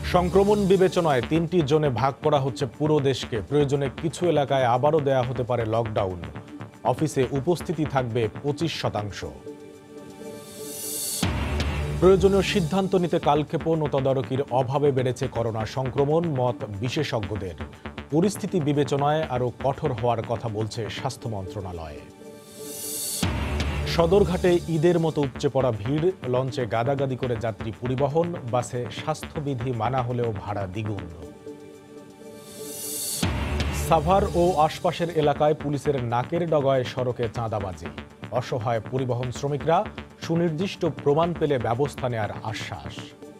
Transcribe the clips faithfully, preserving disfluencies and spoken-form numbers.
সংক্রমণ বিবেচনায় তিনটি জোনে ভাগ করা হচ্ছে পুরো দেশকে। প্রয়োজনে কিছু এলাকায় আবারও দেয়া হতে পারে লকডাউন। অফিসে উপস্থিতি থাকবে পঁচিশ শতাংশ। প্রয়োজনীয় সিদ্ধান্ত নিতে কালক্ষেপণ ও তদারকির অভাবে বেড়েছে করোনা সংক্রমণ, মত বিশেষজ্ঞদের। পরিস্থিতি বিবেচনায় আরও কঠোর হওয়ার কথা বলছে স্বাস্থ্য মন্ত্রণালয়। সদরঘাটে ঈদের মতো উপচে পড়া ভিড়, লঞ্চে গাদাগাদি করে যাত্রী পরিবহন, বাসে স্বাস্থ্যবিধি মানা হলেও ভাড়া দ্বিগুণ। সাভার ও আশপাশের এলাকায় পুলিশের নাকের ডগায় সড়কে চাঁদাবাজি। অসহায় পরিবহন শ্রমিকরা সুনির্দিষ্ট প্রমাণ পেলে ব্যবস্থা নেয়ার আশ্বাস।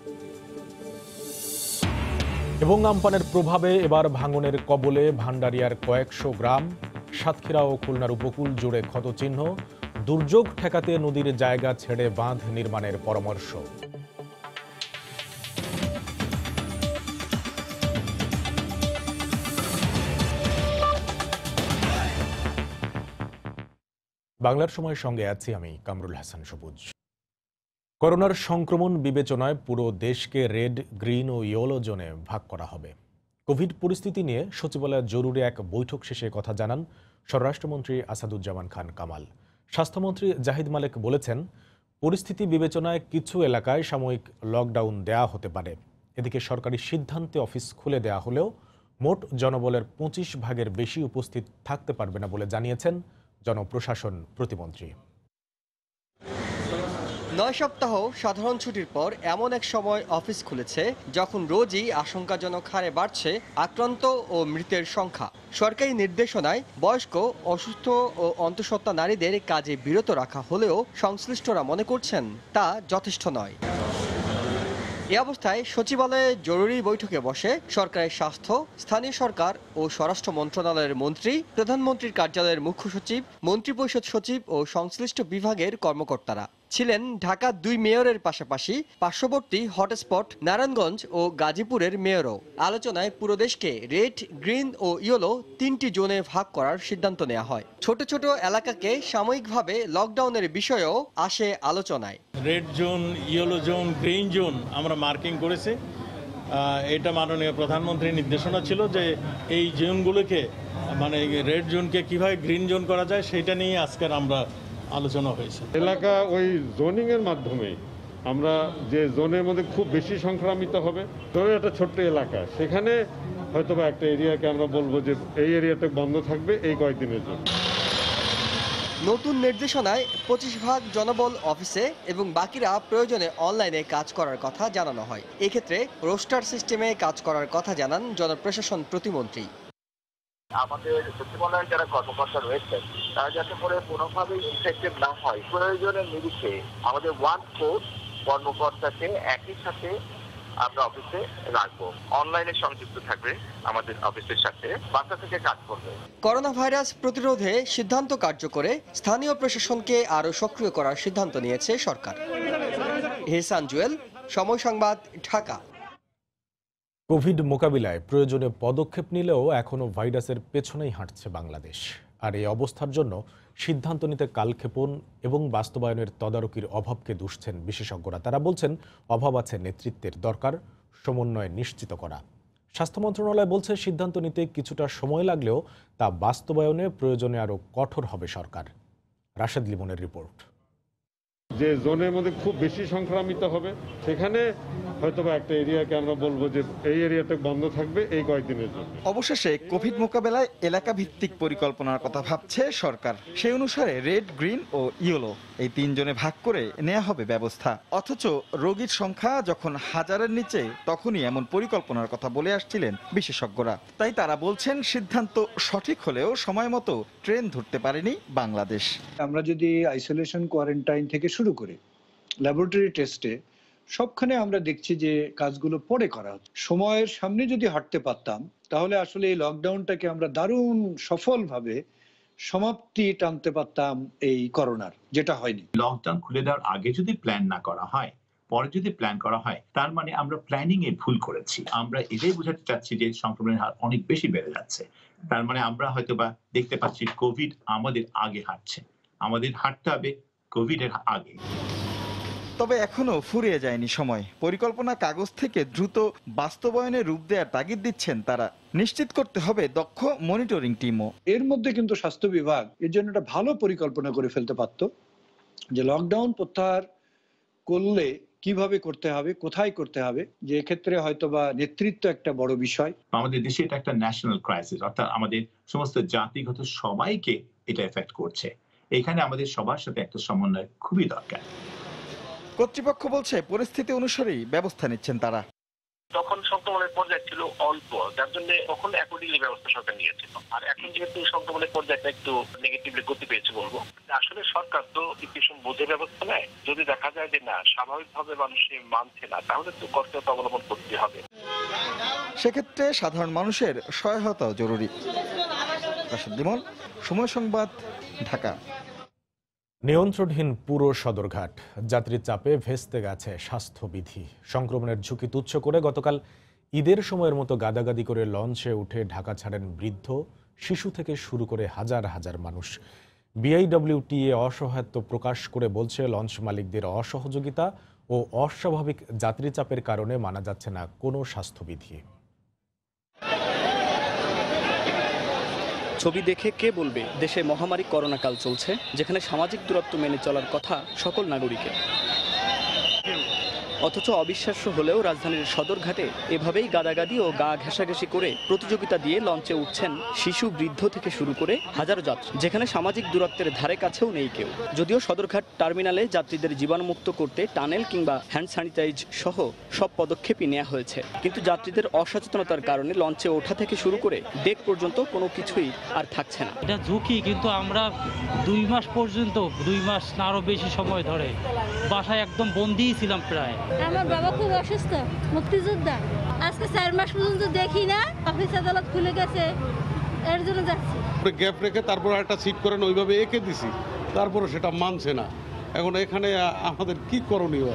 এবং আমপানের প্রভাবে এবার ভাঙনের কবলে ভান্ডারিয়ার কয়েকশো গ্রাম। সাতক্ষীরা ও খুলনার উপকূল জুড়ে ক্ষতচিহ্ন। দুর্যোগ ঠেকাতে নদীর জায়গা ছেড়ে বাঁধ নির্মাণের পরামর্শ। বাংলার সময়ের সঙ্গে আছি আমি কামরুল হাসান সবুজ। করোনার সংক্রমণ বিবেচনায় পুরো দেশকে রেড, গ্রিন ও ইয়েলো জোনে ভাগ করা হবে। কোভিড পরিস্থিতি নিয়ে সচিবালয়ের জরুরি এক বৈঠক শেষে কথা জানান স্বরাষ্ট্রমন্ত্রী আসাদুজ্জামান খান কামাল। স্বাস্থ্যমন্ত্রী জাহিদ মালেক বলেছেন, পরিস্থিতি বিবেচনায় কিছু এলাকায় সাময়িক লকডাউন দেয়া হতে পারে। এদিকে সরকারি সিদ্ধান্তে অফিস খুলে দেয়া হলেও মোট জনবলের পঁচিশ ভাগের বেশি উপস্থিত থাকতে পারবে না বলে জানিয়েছেন জনপ্রশাসন প্রতিমন্ত্রী। নয় সপ্তাহ সাধারণ ছুটির পর এমন এক সময় অফিস খুলেছে যখন রোজই আশঙ্কাজনক হারে বাড়ছে আক্রান্ত ও মৃতের সংখ্যা। সরকারি নির্দেশনায় বয়স্ক, অসুস্থ ও অন্তঃসত্ত্বা নারীদের কাজে বিরত রাখা হলেও সংশ্লিষ্টরা মনে করছেন তা যথেষ্ট নয়। এ অবস্থায় সচিবালয়ে জরুরি বৈঠকে বসে সরকারের স্বাস্থ্য, স্থানীয় সরকার ও স্বরাষ্ট্র মন্ত্রণালয়ের মন্ত্রী, প্রধানমন্ত্রীর কার্যালয়ের মুখ্য সচিব, মন্ত্রিপরিষদ সচিব ও সংশ্লিষ্ট বিভাগের কর্মকর্তারা। ছিলেন ঢাকা দুই মেয়রের পাশাপাশি পার্শ্ববর্তী হটস্পট নারায়ণগঞ্জ ও গাজীপুরের মেয়রও। আলোচনায় পুরো দেশকে রেড, গ্রিন ও ইয়েলো তিনটি জোনে ভাগ করার সিদ্ধান্ত নেওয়া হয়। ছোট ছোট এলাকাকে সাময়িকভাবে লকডাউনের বিষয়েও আসে আলোচনায়। Red zone, yellow zone, green zone আমরা মার্কিং করেছি। এটা মাননীয় প্রধানমন্ত্রীর নির্দেশনা ছিল যে এই জোনগুলোকে, মানে রেড জোনকে কিভাবে গ্রিন জোন করা যায় সেটা নিয়ে আজকের আমরা আলোচনা হয়েছে। এলাকা ওই জোনিং এর মাধ্যমে আমরা যে জোনের মধ্যে খুব বেশি সংক্রামিত হবে, ধরুন একটা ছোট্ট এলাকা, সেখানে হয়তো বা একটা এরিয়াকে আমরা বলবো যে এই এরিয়াতে বন্ধ থাকবে এই কয়েকদিনের জন্য। নতুন নির্দেশনায় পঁচিশ ভাগ জনবল অফিসে এবং বাকিরা প্রয়োজনে অনলাইনে কাজ করার কথা জানানো হয়। এক্ষেত্রে রোস্টার সিস্টেমে কাজ করার কথা জানান জনপ্রশাসন প্রতিমন্ত্রী। আমাদের সচিবালয়ে যারা কর্মকর্তা রয়েছেন তারা যাতে করে কোনোভাবেই ইনফেক্টেড না হয়, প্রয়োজনের নিরিখে আমাদের ওয়ান ফোর্স কর্মকর্তাকে একই সাথে আমরা অফিসে রাখবো। অনলাইনে সংযুক্ত থাকবে আমাদের অফিসের সাথে, বাসা থেকে কাজ করবে। করোনা ভাইরাস প্রতিরোধে সিদ্ধান্ত কার্যকরে স্থানীয় প্রশাসনকে আরও সক্রিয় করার সিদ্ধান্ত নিয়েছে সরকার। হেসান জুয়েল, সময় সংবাদ, ঢাকা। কোভিড মোকাবিলায় প্রয়োজনীয় পদক্ষেপ নিলেও এখনও ভাইরাসের পেছনেই হাঁটছে বাংলাদেশ। আর এই অবস্থার জন্য সিদ্ধান্ত নিতে কালক্ষেপণ এবং বাস্তবায়নের তদারকির অভাবকে দুষছেন বিশেষজ্ঞরা। তারা বলছেন, অভাব আছে নেতৃত্বের, দরকার সমন্বয় নিশ্চিত করা। স্বাস্থ্য মন্ত্রণালয় বলছে, সিদ্ধান্ত নিতে কিছুটা সময় লাগলেও তা বাস্তবায়নে প্রয়োজনে আরও কঠোর হবে সরকার। রাশেদ লিমনের রিপোর্ট। যে জোনের মধ্যে খুব বেশি সংক্রামিত হবে, সেখানে হয়তো বা একটা এরিয়াকে আমরা বলবো যে এই এরিয়াতে বন্ধ থাকবে এই কয়েকদিনের জন্য। অবশেষে কোভিড মোকাবেলায় এলাকা ভিত্তিক পরিকল্পনার কথা ভাবছে সরকার। সেই অনুসারে রেড, গ্রিন ও ইয়েলো এই তিন জনে ভাগ করে নেওয়া হবে ব্যবস্থা। অথচ রোগীর সংখ্যা যখন হাজারের নিচে, তখনই এমন পরিকল্পনার কথা বলে আসছিলেন বিশেষজ্ঞরা। তাই তারা বলছেন, সিদ্ধান্ত সঠিক হলেও সময় মতো ট্রেন ধরতে পারেনি বাংলাদেশ। আমরা যদি আইসোলেশন, কোয়ারেন্টাইন থেকে শুরু করে ল্যাবরেটরি টেস্টে সবখানে আমরা দেখছি যে কাজগুলো পরে করা হচ্ছে। সময়ের সামনে যদি হাঁটতে পারতাম তাহলে আসলে এই লকডাউনটাকে আমরা দারুণ সফলভাবে সমাপ্তি টানতে পারতাম এই করোনার, যেটা হয়নি। লকডাউন খুলে দেওয়ার আগে যদি প্ল্যান না করা হয়, পরে যদি প্ল্যান করা হয়, তার মানে আমরা প্ল্যানিং এ ভুল করেছি। আমরা এটাই বোঝাতে চাচ্ছি যে সংক্রমণের হার অনেক বেশি বেড়ে যাচ্ছে। তার মানে আমরা হয়তো বা দেখতে পাচ্ছি কোভিড আমাদের আগে হাঁটছে, আমাদের হাঁটতে হবে কোভিড এর আগে। তবে এখনো ফুরিয়ে যায়নি সময়। পরিকল্পনা কাগজ থেকে দ্রুত বাস্তবায়নে রূপ দেওয়ার তাগিদ দিচ্ছেন তারা। নিশ্চিত করতে হবে দক্ষ মনিটরিং টিমও। এর মধ্যে কিন্তু স্বাস্থ্য বিভাগ এর জন্য একটা ভালো পরিকল্পনা করে ফেলতে পারত, যে লকডাউন প্রত্যাহার করলে কিভাবে করতে হবে, কোথায় করতে হবে, যে ক্ষেত্রে হয়তোবা নেতৃত্ব একটা বড় বিষয়। আমাদের দেশে এটা একটা ন্যাশনাল ক্রাইসিস, অর্থাৎ আমাদের সমস্ত জাতিগত সবাইকে এটা এফেক্ট করছে। এখানে আমাদের সবার সাথে একটা সমন্বয় খুবই দরকার। কর্তৃপক্ষ বলছে পরিস্থিতি অনুসারেই ব্যবস্থা নিচ্ছেন তারা। তখন সংক্রমণের পর্যায় ছিল অল্প, যার জন্য তখন অ্যাকর্ডিংলি ব্যবস্থা সরকার নিয়েছিল। আর এখন যেহেতু সংক্রমণের পর্যায়টা একটু নেগেটিভলি গতি পেয়েছে বলবো, আসলে সরকার তো কিছু বোঝে ব্যবস্থা নেয়। যদি দেখা যায় যে না স্বাভাবিকভাবে মানুষ মানছে না, তাহলে তো কর্তব্য অবলম্বন করতে হবে। সেক্ষেত্রে সাধারণ মানুষের সহায়তাও জরুরি। সময় সংবাদ, ঢাকা। নিয়ন্ত্রণহীন পুরো সদরঘাট, যাত্রীর চাপে ভেস্তে গেছে স্বাস্থ্যবিধি। সংক্রমণের ঝুঁকি তুচ্ছ করে গতকাল ঈদের সময়ের মতো গাদাগাদি করে লঞ্চে উঠে ঢাকা ছাড়েন বৃদ্ধ, শিশু থেকে শুরু করে হাজার হাজার মানুষ। বিআইডব্লিউটিএ অসহায়ত্ব প্রকাশ করে বলছে, লঞ্চ মালিকদের অসহযোগিতা ও অস্বাভাবিক যাত্রী চাপের কারণে মানা যাচ্ছে না কোনো স্বাস্থ্যবিধি। ছবি দেখে কে বলবে দেশে মহামারী করোনাকাল চলছে, যেখানে সামাজিক দূরত্ব মেনে চলার কথা সকল নাগরিকের। অথচ অবিশ্বাস্য হলেও রাজধানীর সদরঘাটে এভাবেই গাদাগাদি ও গা ঘেঁষাঘেঁষি করে প্রতিযোগিতা দিয়ে লঞ্চে উঠছেন শিশু, বৃদ্ধ থেকে শুরু করে হাজারো যাত্রী, যেখানে সামাজিক দূরত্বের ধারে কাছেও নেই কেউ। যদিও সদরঘাট টার্মিনালে যাত্রীদের জীবাণুমুক্ত করতে টানেল কিংবা হ্যান্ড স্যানিটাইজ সহ সব পদক্ষেপই নেওয়া হয়েছে, কিন্তু যাত্রীদের অসচেতনতার কারণে লঞ্চে ওঠা থেকে শুরু করে ডেক পর্যন্ত কোনো কিছুই আর থাকছে না। এটা ঝুঁকি, কিন্তু আমরা দুই মাস পর্যন্ত, দুই মাস না আরো বেশি সময় ধরে বাসায় একদম বন্দিই ছিলাম প্রায়। আমার বাবা খুব অসুস্থ, মুক্তিযোদ্ধা। আজকে চার মাস পর্যন্ত দেখি না, অফিস আদালত খুলে গেছে, এর জন্য যাচ্ছি। গ্যাপ রেখে তারপর একটা সিট করেন ওইভাবে এঁকে দিছি, তারপরে সেটা মানছে না। এখন এখানে আমাদের কি করণীয়?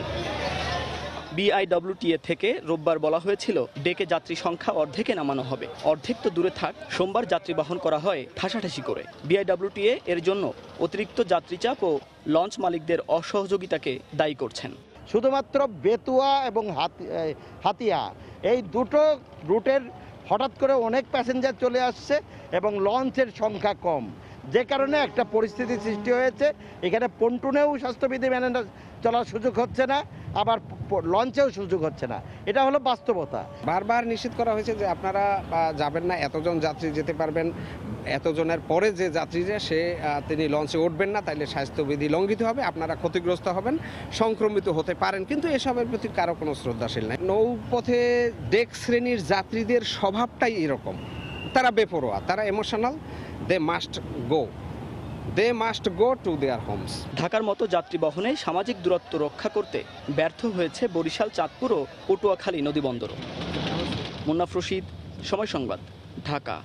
বিআইডব্লিউটিএ থেকে রোববার বলা হয়েছিল ডেকে যাত্রী সংখ্যা অর্ধেকে নামানো হবে। অর্ধেক তো দূরে থাক, সোমবার যাত্রী বহন করা হয় ঠাসাঠাসি করে। বিআইডব্লিউটিএ এর জন্য অতিরিক্ত যাত্রী চাপ ও লঞ্চ মালিকদের অসহযোগিতাকে দায়ী করছেন। শুধুমাত্র বেতুয়া এবং হাতিয়া এই দুটো রুটের হঠাৎ করে অনেক প্যাসেঞ্জার চলে আসছে এবং লঞ্চের সংখ্যা কম, যে কারণে একটা পরিস্থিতি সৃষ্টি হয়েছে। এখানে পন্টুনেও স্বাস্থ্যবিধি মেনে চলার সুযোগ হচ্ছে না, আবার লঞ্চেও সুযোগ হচ্ছে না। এটা হলো বাস্তবতা। বারবার নিশ্চিত করা হয়েছে যে আপনারা যাবেন না, এতজন যাত্রী যেতে পারবেন, এতজনের পরে যে যাত্রীরা সে তিনি লঞ্চে উঠবেন না, তাইলে স্বাস্থ্যবিধি লঙ্ঘিত হবে, আপনারা ক্ষতিগ্রস্ত হবেন, সংক্রমিত হতে পারেন। কিন্তু এসবের প্রতি কারো কোনো শ্রদ্ধাশীল নাই। নৌপথে ডেক শ্রেণীর যাত্রীদের স্বভাবটাই এরকম, তারা বেপরোয়া, তারা emotional, they must go they must go to their homes. ঢাকার মতো যাত্রী বহনে সামাজিক দূরত্ব রক্ষা করতে ব্যর্থ হয়েছে বরিশাল, চাঁদপুর ও পটুয়াখালী নদীবন্দরও। মুন্নাফ রশিদ, সময় সংবাদ, ঢাকা।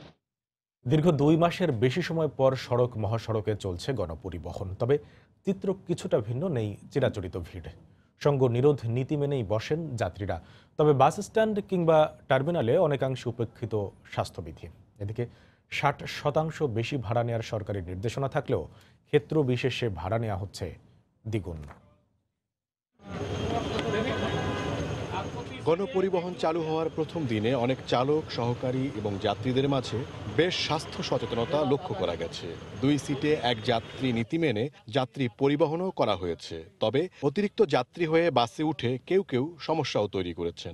দীর্ঘ দুই মাসের বেশি সময় পর সড়ক মহাসড়কে চলছে গণপরিবহন, তবে চিত্র কিছুটা ভিন্ন, নেই চিরাচরিত ভিড়। সঙ্গ নিরোধ নীতি মেনেই বসেন যাত্রীরা, তবে বাস স্ট্যান্ড কিংবা টার্মিনালে অনেকাংশে উপেক্ষিত স্বাস্থ্যবিধি। এদিকে ষাট শতাংশ বেশি ভাড়া নেওয়ার সরকারি নির্দেশনা থাকলেও ক্ষেত্র বিশেষে ভাড়া নেওয়া হচ্ছে দ্বিগুণ। গণপরিবহন চালু হওয়ার প্রথম দিনে অনেক চালক, সহকারী এবং যাত্রীদের মাঝে বেশ স্বাস্থ্য সচেতনতা লক্ষ্য করা গেছে। দুই সিটে এক যাত্রী নীতি মেনে যাত্রী পরিবহনও করা হয়েছে, তবে অতিরিক্ত যাত্রী হয়ে বাসে উঠে কেউ কেউ সমস্যাও তৈরি করেছেন।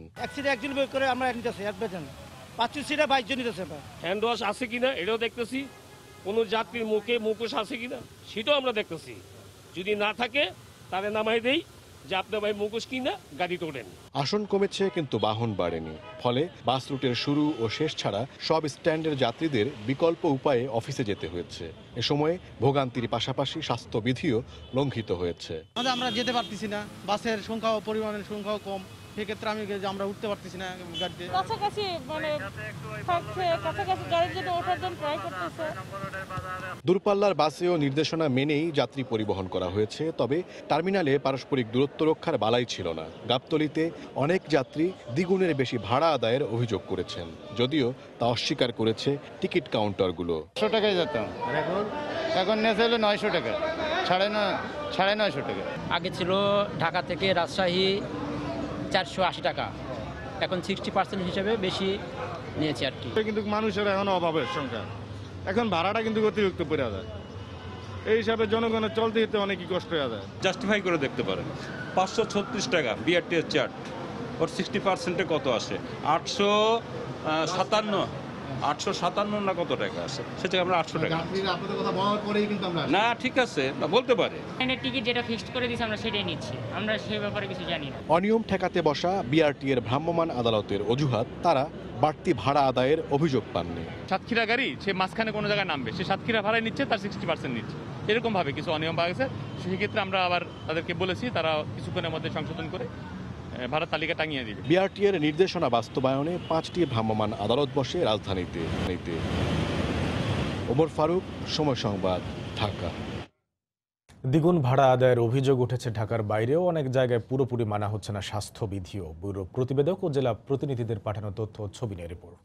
হ্যান্ড ওয়াশ আছে কিনা এটাও দেখতেছি, কোনো যাত্রীর মুখে মুখোশ আছে কিনা সেটাও আমরা দেখতেছি। যদি না থাকে তাহলে নামাই দেই যে আপনার ভাই মুখোশ কিনা গাড়ি তোলেন। আসন কমেছে কিন্তু বাহন বাড়েনি, ফলে বাস রুটের শুরু ও শেষ ছাড়া সব স্ট্যান্ডের যাত্রীদের বিকল্প উপায়ে অফিসে যেতে হয়েছে। এ সময় ভোগান্তির পাশাপাশি স্বাস্থ্যবিধিও লঙ্ঘিত হয়েছে। আমরা যেতে পারতেছি না, বাসের সংখ্যাও পরিমাণের সংখ্যাও কম, সেক্ষেত্রে আমি আমরা উঠতে পারতেছি না গাড়িতে। কাছাকাছি মানে থাকছে, কাছাকাছি গাড়ির জন্য ওঠার জন্য ট্রাই করতেছে। দূরপাল্লার বাসেও নির্দেশনা মেনেই যাত্রী পরিবহন করা হয়েছে, তবে টার্মিনালে পারস্পরিক দূরত্ব রক্ষার বালাই ছিল না। গাবতলীতে অনেক যাত্রী দ্বিগুণের বেশি ভাড়া আদায়ের অভিযোগ করেছেন, যদিও তা অস্বীকার করেছে টিকিট কাউন্টারগুলো। একশো টাকায় যেতাম, এখন এখন নেছে হলো নয়শো টাকা। সাড়ে নয় সাড়ে নয়শো টাকা। আগে ছিল ঢাকা থেকে রাজশাহী চারশো আশি টাকা, এখন সিক্সটি পার্সেন্ট হিসেবে বেশি নিয়েছে আর কি। কিন্তু মানুষের এখন অভাবের সংখ্যা, এখন ভাড়াটা কিন্তু অতিরিক্ত পড়ে যায়, এই হিসাবে জনগণের চলতে যেতে অনেকই কষ্ট হয়ে যায়। জাস্টিফাই করে দেখতে পারেন, পাঁচশো ছত্রিশ টাকা বিআরটি এর চার্ট, ওর সিক্সটি পার্সেন্টে কত আসে? আটশো সাতান্ন আটশো সাতান্ন না কত টাকা আছে, সেটা আমরা আটশো টাকা না, ঠিক আছে বলতে পারে। টিকিট যেটা ফিক্সড করে দিয়েছে আমরা সেটাই নিচ্ছি, আমরা সেই ব্যাপারে কিছু জানি না। অনিয়ম ঠেকাতে বসা বিআরটি এর ভ্রাম্যমাণ আদালতের অজুহাত, তারা বাড়তি ভাড়া আদায়ের অভিযোগ পাননি। সাতক্ষীরা গাড়ি সে মাঝখানে কোনো জায়গায় নামবে, সে সাতক্ষীরা ভাড়ায় নিচ্ছে, তার সিক্সটি পার্সেন্ট নিচ্ছে, এরকম ভাবে কিছু অনিয়ম পাওয়া গেছে। সেক্ষেত্রে আমরা আবার তাদেরকে বলেছি, তারা কিছুক্ষণের মধ্যে সংশোধন করে ভাড়া তালিকা টাঙিয়ে দিবে। বিআরটি এর নির্দেশনা বাস্তবায়নে পাঁচটি ভ্রাম্যমাণ আদালত বসে রাজধানীতে। ওমর ফারুক, সময় সংবাদ, ঢাকা। দ্বিগুণ ভাড়া আদায়ের অভিযোগ উঠেছে ঢাকার বাইরেও অনেক জায়গায় পুরোপুরি মানা হচ্ছে না স্বাস্থ্যবিধিও। ব্যুরো প্রতিবেদক ও জেলা প্রতিনিধিদের পাঠানো তথ্য ছবি নিয়ে রিপোর্ট।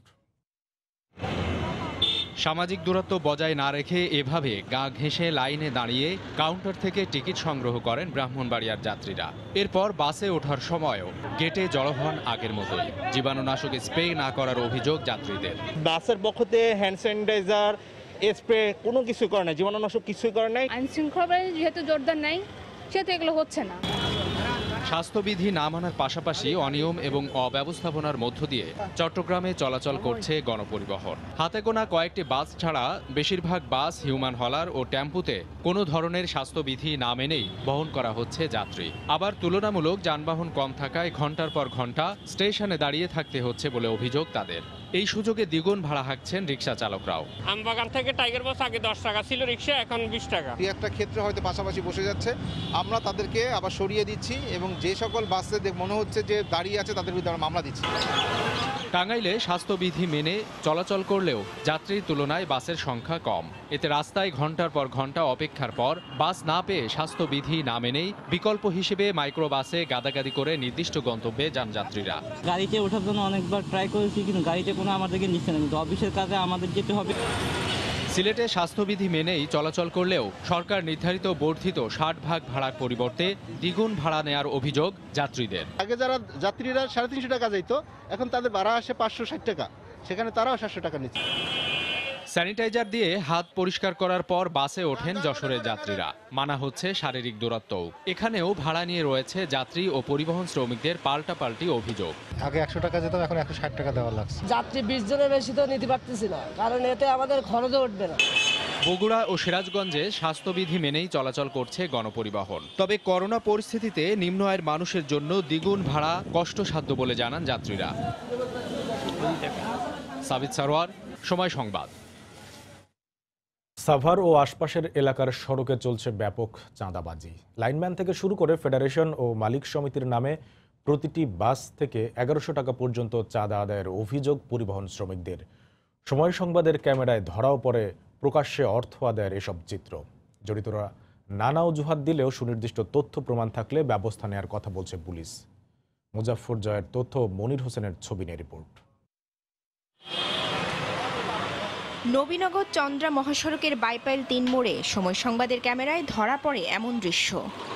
সামাজিক দূরত্ব বজায় না রেখে এভাবে গা ঘেঁষে লাইনে দাঁড়িয়ে কাউন্টার থেকে টিকিট সংগ্রহ করেন ব্রাহ্মণবাড়িয়ার যাত্রীরা। এরপর বাসে ওঠার সময়ও গেটে জড়ো হন আগের মতোই। জীবাণুনাশক স্প্রে না করার অভিযোগ যাত্রীদের। বাসের পক্ষতে হ্যান্ড স্যানিটাইজার স্প্রে কোনো কিছু করে নাই, জীবাণুনাশক কিছুই করে নাই। আইন শৃঙ্খলা যেহেতু জোরদার নাই, সেহেতু এগুলো হচ্ছে না। স্বাস্থ্যবিধি না মানার পাশাপাশি অনিয়ম এবং অব্যবস্থাপনার মধ্য দিয়ে চট্টগ্রামে চলাচল করছে গণপরিবহন। হাতে গোনা কয়েকটি বাস ছাড়া বেশিরভাগ বাস, হিউম্যান হলার ও টেম্পুতে কোনো ধরনের স্বাস্থ্যবিধি না মেনেই বহন করা হচ্ছে যাত্রী। আবার তুলনামূলক যানবাহন কম থাকায় ঘন্টার পর ঘন্টা স্টেশনে দাঁড়িয়ে থাকতে হচ্ছে বলে অভিযোগ তাদের। এই সুযোগে দ্বিগুণ ভাড়া হাঁকছেন রিক্সা চালকরাও। আমবাগান থেকে টাইগার বাস আগে দশ টাকা ছিল রিক্সা, এখন বিশ টাকা। একটা ক্ষেত্রে হয়তো পাশাপাশি বসে যাচ্ছে, আমরা তাদেরকে আবার সরিয়ে দিচ্ছি এবং যে সকল বাসে মনে হচ্ছে যে দাঁড়িয়ে আছে তাদের বিরুদ্ধে আমরা মামলা দিচ্ছি। টাঙ্গাইলে স্বাস্থ্যবিধি মেনে চলাচল করলেও যাত্রীর তুলনায় বাসের সংখ্যা কম। এতে রাস্তায় ঘন্টার পর ঘন্টা অপেক্ষার পর বাস না পেয়ে স্বাস্থ্যবিধি না মেনেই বিকল্প হিসেবে মাইক্রোবাসে গাদাগাদি করে নির্দিষ্ট গন্তব্যে যান যাত্রীরা। গাড়িতে ওঠার জন্য অনেকবার ট্রাই করেছি, কিন্তু গাড়িতে কোনো আমাদেরকে নিচ্ছে না, কিন্তু অফিসের কাজে আমাদের যেতে হবে। সিলেটে স্বাস্থ্যবিধি মেনেই চলাচল করলেও সরকার নির্ধারিত বর্ধিত ষাট ভাগ ভাড়ার পরিবর্তে দ্বিগুণ ভাড়া নেয়ার অভিযোগ যাত্রীদের। আগে যারা যাত্রীরা সাড়ে তিনশো টাকা যাইতো, এখন তাদের ভাড়া আসে পাঁচশো ষাট টাকা, সেখানে তারাও সাতশো টাকা নিচ্ছে। স্যানিটাইজার দিয়ে হাত পরিষ্কার করার পর বাসে ওঠেন যশোরের যাত্রীরা। মানা হচ্ছে শারীরিক দূরত্বও। এখানেও ভাড়া নিয়ে রয়েছে যাত্রী ও পরিবহন শ্রমিকদের পাল্টাপাল্টি অভিযোগ। আগে একশো টাকা যেতাম, এখন একশো ষাট টাকা দেওয়া লাগছে। যাত্রী বিশ জনের বেশি তো নিতে পারতেছি না, কারণ এতে আমাদের খরচও উঠবে না। বগুড়া ও সিরাজগঞ্জে স্বাস্থ্যবিধি মেনেই চলাচল করছে গণপরিবহন। তবে করোনা পরিস্থিতিতে নিম্ন আয়ের মানুষের জন্য দ্বিগুণ ভাড়া কষ্টসাধ্য বলে জানান যাত্রীরা। সাবিত সারোয়ার, সময় সংবাদ। সাভার ও আশপাশের এলাকার সড়কে চলছে ব্যাপক চাঁদাবাজি। লাইনম্যান থেকে শুরু করে ফেডারেশন ও মালিক সমিতির নামে প্রতিটি বাস থেকে এগারোশো টাকা পর্যন্ত চাঁদা আদায়ের অভিযোগ পরিবহন শ্রমিকদের। সময় সংবাদের ক্যামেরায় ধরাও পড়ে প্রকাশ্যে অর্থ আদায়ের এসব চিত্র। জড়িতরা নানা অজুহাত দিলেও সুনির্দিষ্ট তথ্য প্রমাণ থাকলে ব্যবস্থা নেওয়ার কথা বলছে পুলিশ। মুজাফফর জয়ের তথ্য, মনির হোসেনের ছবি নিয়ে রিপোর্ট। নবীনগর চন্দ্রা মহাসড়কের বাইপাইল তিন মোড়ে সময় সংবাদের ক্যামেরায় ধরা পড়ে এমন দৃশ্য।